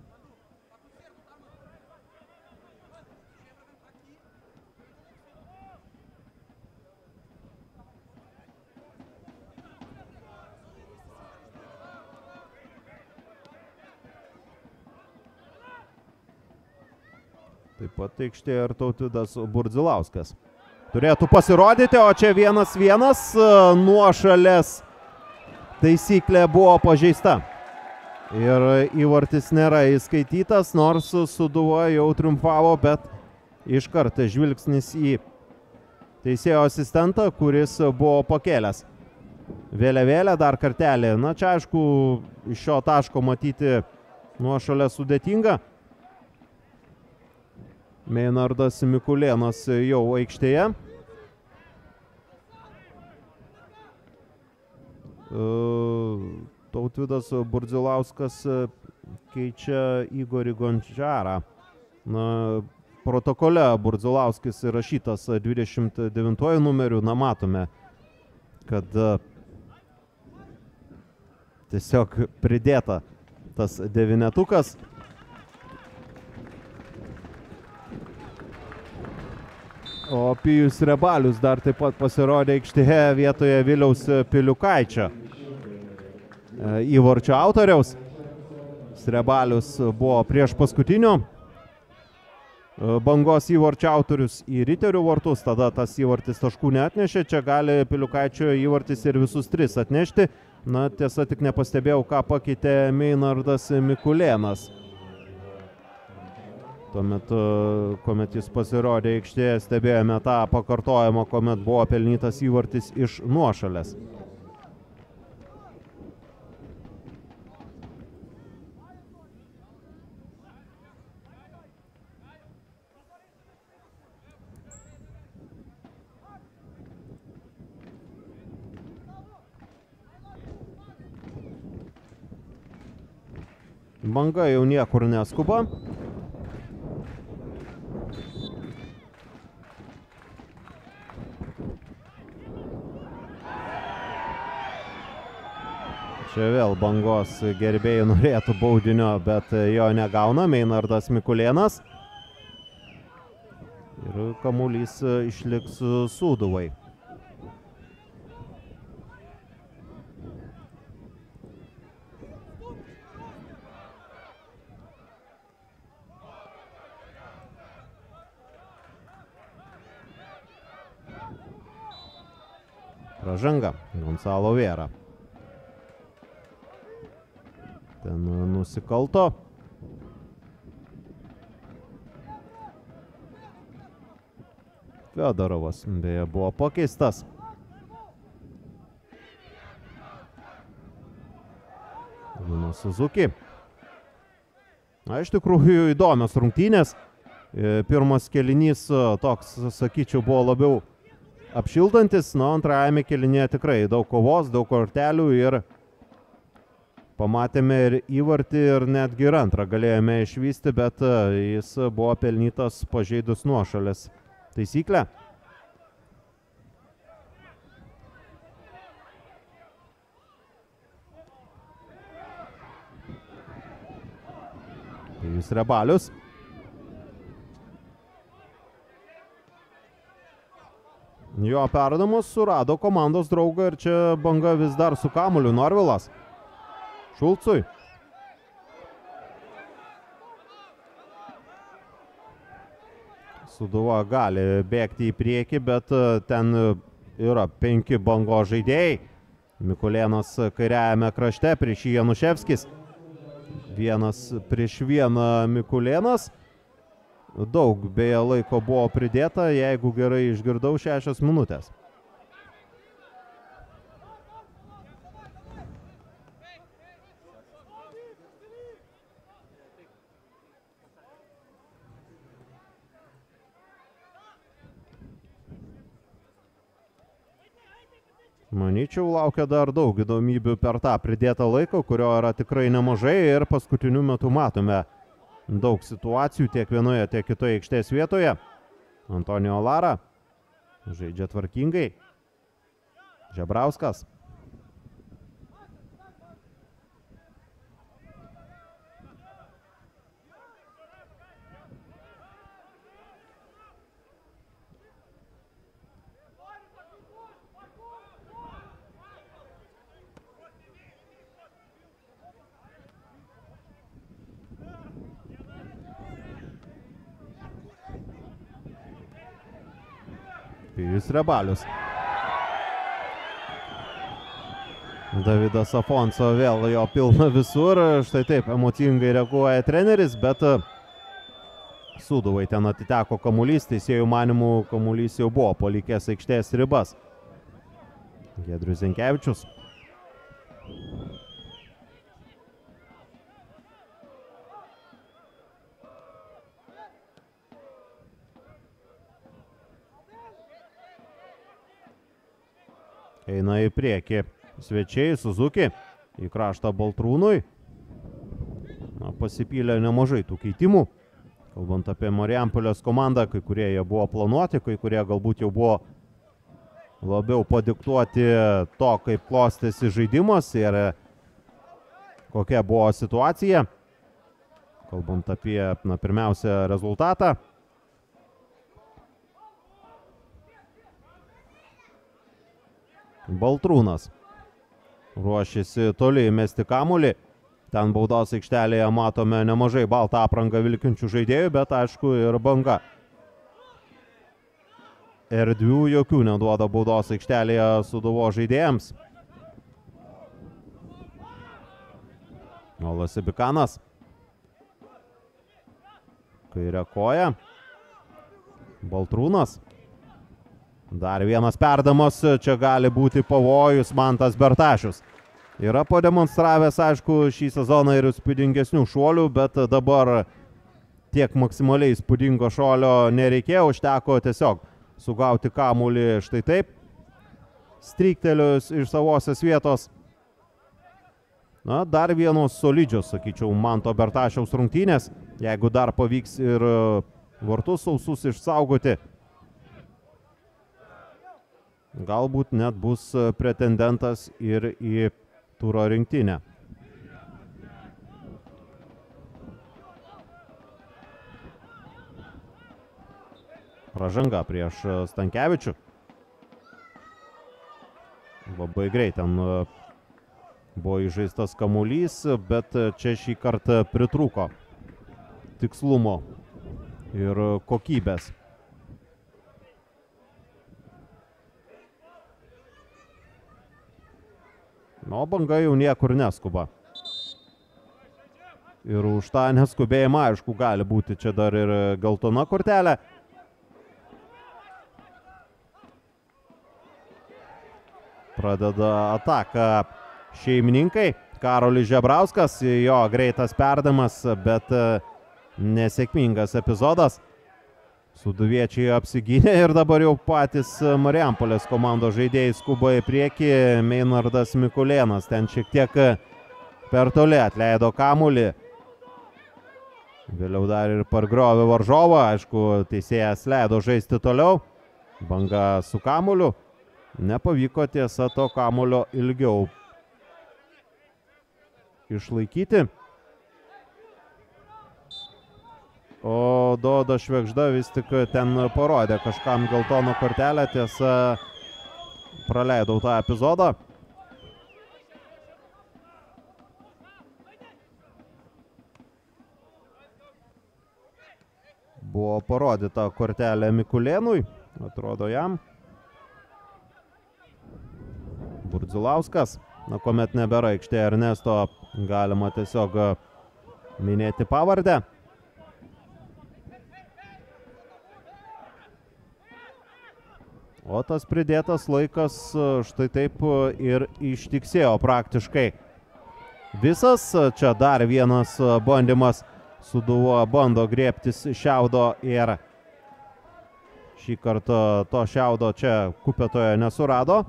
Taip pat aikštėje ir Tautvydas Burdzilauskas turėtų pasirodyti, o čia vienas vienas, nuošalės taisyklė buvo pažeista. Ir įvartis nėra įskaitytas, nors Sūduva jau triumfavo, bet iškart žvilgsnis į teisėjo asistentą, kuris buvo pakėlęs vėliavėlę dar kartelį. Na čia aišku, iš šio taško matyti nuošalę sudėtinga. Meinardas Mikulėnas jau aikštėje. Tautvydas Burdzilauskas keičia Igorį Gončarą. Na, protokole Burdzilauskis įrašytas dvidešimt devintuoju numeriu. Na, matome, kad tiesiog pridėta tas devynetukas. O Pijus Rebalius dar taip pat pasirodė aikštėje vietoje Viliaus Piliukaičio, įvarčio autoriaus. Rebalius buvo prieš paskutinio Bangos įvarčio autorius į Riterių vartus, tada tas įvartis taškų neatnešė. Čia gali Piliukaičio įvartis ir visus tris atnešti. Na, tiesa, tik nepastebėjau, ką pakeitė Meinardas Mikulėnas. Tuomet, kuomet jis pasirodė aikštėje, stebėjome tą pakartojimą, kuomet buvo pelnytas įvartis iš nuošalės. Banga jau niekur neskuba. Čia vėl Bangos gerbėjai norėtų baudinio, bet jo negauna. Meinardas Mikulėnas. Ir kamuolys išliks Sūduvai. Pražanga Gonzalo Vera. Ten nusikalto. Fedorovas beje buvo pakeistas. Lino Suzuki. Na, iš tikrųjų įdomios rungtynės. Pirmas kėlinys toks, sakyčiau, buvo labiau apšildantis. Na, antrajame kėlinyje tikrai daug kovos, daug kortelių ir pamatėme ir įvartį ir netgi ir antrą galėjome išvysti, bet jis buvo pelnytas pažeidus nuošalės taisyklę. Jis Rebalius. Jo perdamas surado komandos draugą ir čia Banga vis dar su kamuoliu. Norvilas. Šulcui. Sūduva gali bėgti į priekį, bet ten yra penki Bango žaidėjai. Mikulėnas kairiajame krašte, prieš jį Januševskis. Vienas prieš vieną Mikulėnas. Daug beje laiko buvo pridėta, jeigu gerai išgirdau, šešios minutės. Manyčiau, laukia dar daug įdomybių per tą pridėtą laiką, kurio yra tikrai nemažai ir paskutiniu metu matome daug situacijų tiek vienoje, tiek kitoje aikštės vietoje. Antonijo Lara žaidžia tvarkingai. Žebrauskas. Pijus Rebalius. Davidas Afonso vėl jo pilna visur. Štai taip emocingai reaguoja treneris, bet Sūduvai ten atiteko kamuolys. Teisėjų manimų kamuolys jau buvo palikęs aikštės ribas. Giedrius Zenkevičius. Eina į priekį svečiai, Suzuki, į kraštą Baltrūnui. Na, pasipylė nemažai tų keitimų. Kalbant apie Marijampolės komandą, kai kurie jie buvo planuoti, kai kurie galbūt jau buvo labiau padiktuoti to, kaip klostėsi žaidimas ir kokia buvo situacija. Kalbant apie, na, pirmiausia, rezultatą. Baltrūnas ruošiasi toli įmesti kamuolį. Ten baudos aikštelėje matome nemažai baltą aprangą vilkinčių žaidėjų, bet aišku ir Banga. Erdvių jokių neduoda baudos aikštelėje Sūduvos žaidėjams. Olas Ibikanas. Kairė koja. Baltrūnas. Dar vienas perdamas, čia gali būti pavojus Mantas Bertašius. Yra pademonstravęs, aišku, šį sezoną ir įspūdingesnių šuolių, bet dabar tiek maksimaliai įspūdingo šuolio nereikėjo, užteko tiesiog sugauti kamuolį štai taip, stryktelėjus iš savosios vietos. Na, dar vienos solidžios, sakyčiau, Manto Bertašiaus rungtynės, jeigu dar pavyks ir vartus sausus išsaugoti. Galbūt net bus pretendentas ir į turo rinktinę. Pražanga prieš Stankevičių. Labai greit ten buvo įžaistas kamuolys, bet čia šį kartą pritrūko tikslumo ir kokybės. Nu, Banga jau niekur neskuba. Ir už tą neskubėjimą, aišku, gali būti čia dar ir geltona kortelė. Pradeda ataką šeimininkai. Karolis Žebrauskas, jo greitas perdavimas, bet nesėkmingas epizodas. Sūduviečiai apsigynė ir dabar jau patys Marijampolės komandos žaidėjai skuba į priekį. Meinardas Mikulėnas ten šiek tiek per toli atleido kamuolį. Vėliau dar ir pargriovė varžovą. Aišku, teisėjas leido žaisti toliau. Banga su kamuoliu. Nepavyko tiesa to kamuolio ilgiau išlaikyti. O Dodo Švėgžda vis tik ten parodė kažkam geltoną kortelę, tiesa praleidau tą epizodą. Buvo parodyta kortelė Mikulėnui, atrodo jam. Burdzilauskas, na kuomet nebėra aikštėje Ernesto, galima tiesiog minėti pavardę. O tas pridėtas laikas štai taip ir ištiksėjo praktiškai. Visas čia dar vienas bandymas. Sūduva bando griebtis šiaudo ir šį kartą to šiaudo čia kupetoje nesurado.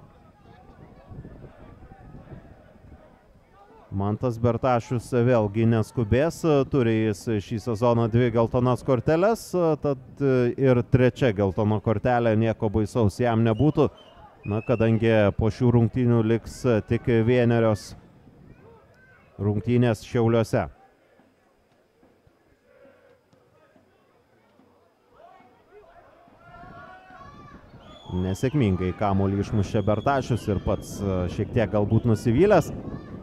Mantas Bertašius vėlgi neskubės, turi jis šį sezoną dvi geltonas korteles, tad ir trečia geltona kortelė nieko baisaus jam nebūtų, na, kadangi po šių rungtynių liks tik vienerios rungtynės Šiauliuose. Nesėkmingai kamuolį išmušė Bertašius ir pats šiek tiek galbūt nusivylęs.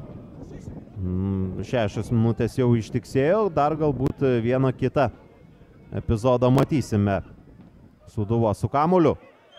Šešios minutės jau ištiksėjo, dar galbūt vieną kitą epizodą matysime. Sūduva su kamuoliu.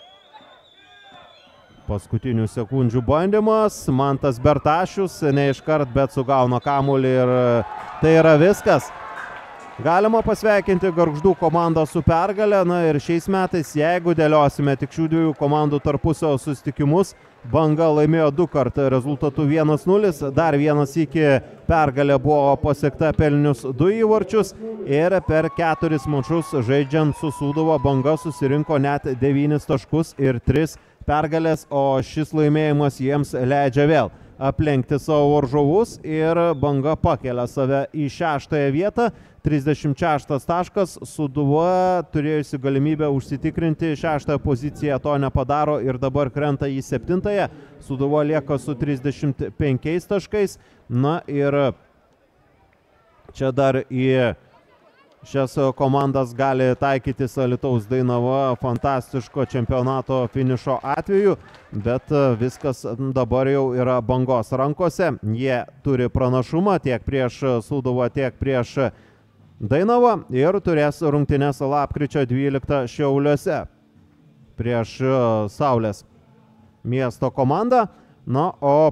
Paskutinių sekundžių bandymas. Mantas Bertašius ne iškart, bet sugauna kamuolį ir tai yra viskas. Galima pasveikinti Gargždų komandą su pergale. Na ir šiais metais, jeigu dėliosime tik šių dviejų komandų tarpusio susitikimus, Banga laimėjo du kartą rezultatu vienas nulis. Dar vienas iki pergalė buvo pasiekta pelnius du įvarčius. Ir per keturis mačus žaidžiant su Sūduva Banga susirinko net devynis taškus ir tris pergalės. O šis laimėjimas jiems leidžia vėl aplenkti savo varžovus ir Banga pakelia save į šeštąją vietą. trisdešimt šeštas taškas, Sūduva turėjusi galimybę užsitikrinti šeštąją poziciją, to nepadaro ir dabar krenta į septintąją. Sūduva lieka su trisdešimt penkiais taškais. Na ir čia dar į šias komandas gali taikytis Alytaus Dainava fantastiško čempionato finišo atveju, bet viskas dabar jau yra Bangos rankose. Jie turi pranašumą tiek prieš Sūduvą, tiek prieš Dainava ir turės rungtynes lapkričio dvyliktą Šiauliuose prieš Saulės miesto komandą. Na, o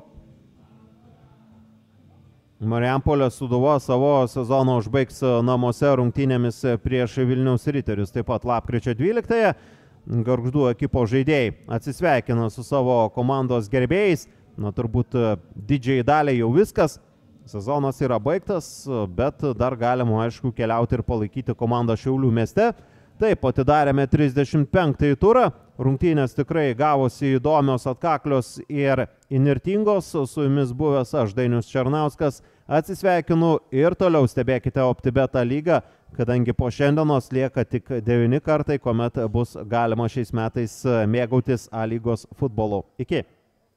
Marijampolės Sūduva savo sezoną užbaigs namuose rungtynėmis prieš Vilniaus Riterius. Taip pat lapkričio dvyliktąją Gargždų ekipos žaidėjai atsisveikina su savo komandos gerbėjais. Na, turbūt didžiai daliai jau viskas. Sezonas yra baigtas, bet dar galima, aišku, keliauti ir palaikyti komandą Šiaulių mieste. Taip, atidarėme trisdešimt penktąjį turą. Rungtynės tikrai gavosi įdomios, atkaklios ir įnirtingos. Su jumis buvęs aš, Dainius Černauskas, atsisveikinu ir toliau stebėkite OptiBetą lygą, kadangi po šiandienos lieka tik devyni kartai, kuomet bus galima šiais metais mėgautis A lygos futbolu. Iki.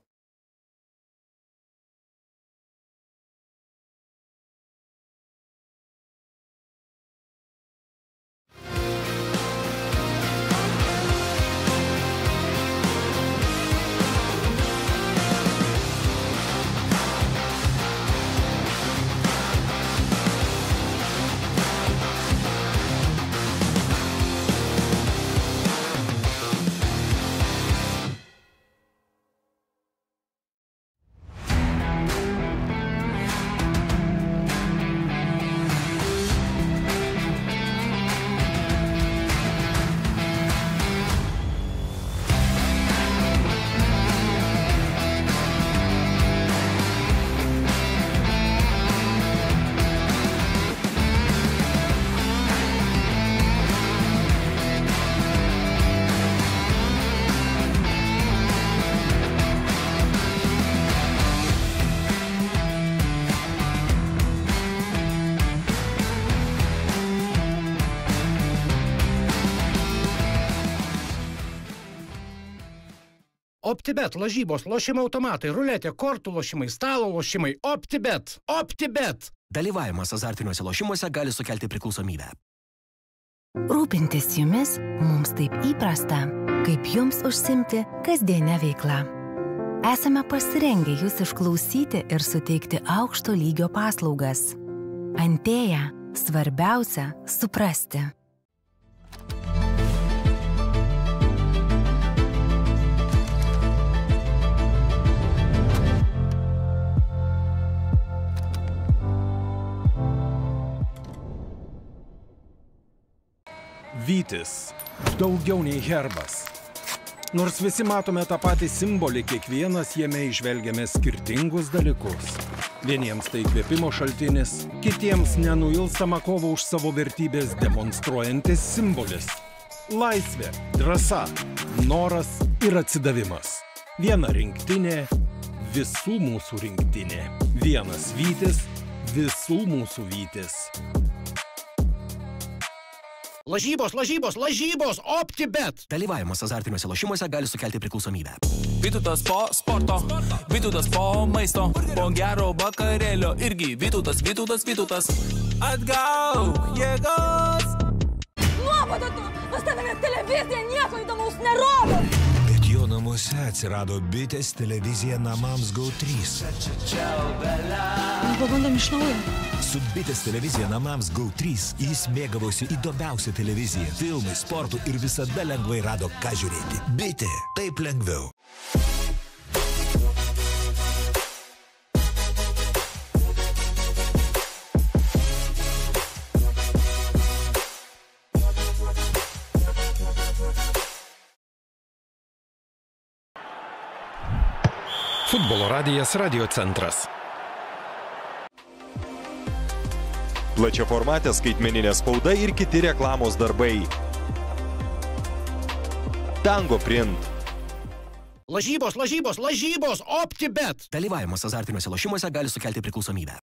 OptiBet, lažybos, lošimo automatai, ruletė, kortų lošimai, stalo lošimai. OptiBet. OptiBet. Dalyvavimas azartiniuose lošimuose gali sukelti priklausomybę. Rūpintis jumis mums taip įprasta, kaip jums užsimti kasdienę veiklą. Esame pasirengę jūs išklausyti ir suteikti aukšto lygio paslaugas. Antėja, svarbiausia suprasti. Vytis. Daugiau nei herbas. Nors visi matome tą patį simbolį, kiekvienas jame išvelgiame skirtingus dalykus. Vieniems tai įkvėpimo šaltinis, kitiems nenuilstama kova už savo vertybės demonstruojantis simbolis. Laisvė, drąsa, noras ir atsidavimas. Viena rinktinė, visų mūsų rinktinė. Vienas Vytis, visų mūsų Vytis. Lažybos, lažybos, lažybos, OptiBet. Dalyvavimas azartiniuose lošimuose gali sukelti priklausomybę. Vytautas po sporto, Vytautas po maisto, po gero vakarėlio irgi Vytautas, Vytautas, Vytautas. Atgauk jėgos. Nuobodu tu, pas tavęs televizija nieko įdomaus nerodo. Bet jo namuose atsirado Bitės televizija namams Go trys. Pabandom iš naujo. Su Bitės televizija namams Go trys jis mėgavosi įdomiausią televiziją, filmai, sportų ir visada lengvai rado, ką žiūrėti. Bitė, taip lengviau. Futbolo radijas Radio centras. Plačiaformatė skaitmeninė spauda ir kiti reklamos darbai. Tango Print. Lažybos, lažybos, lažybos, OptiBet. Dalyvavimas azartiniuose lošimuose gali sukelti priklausomybę.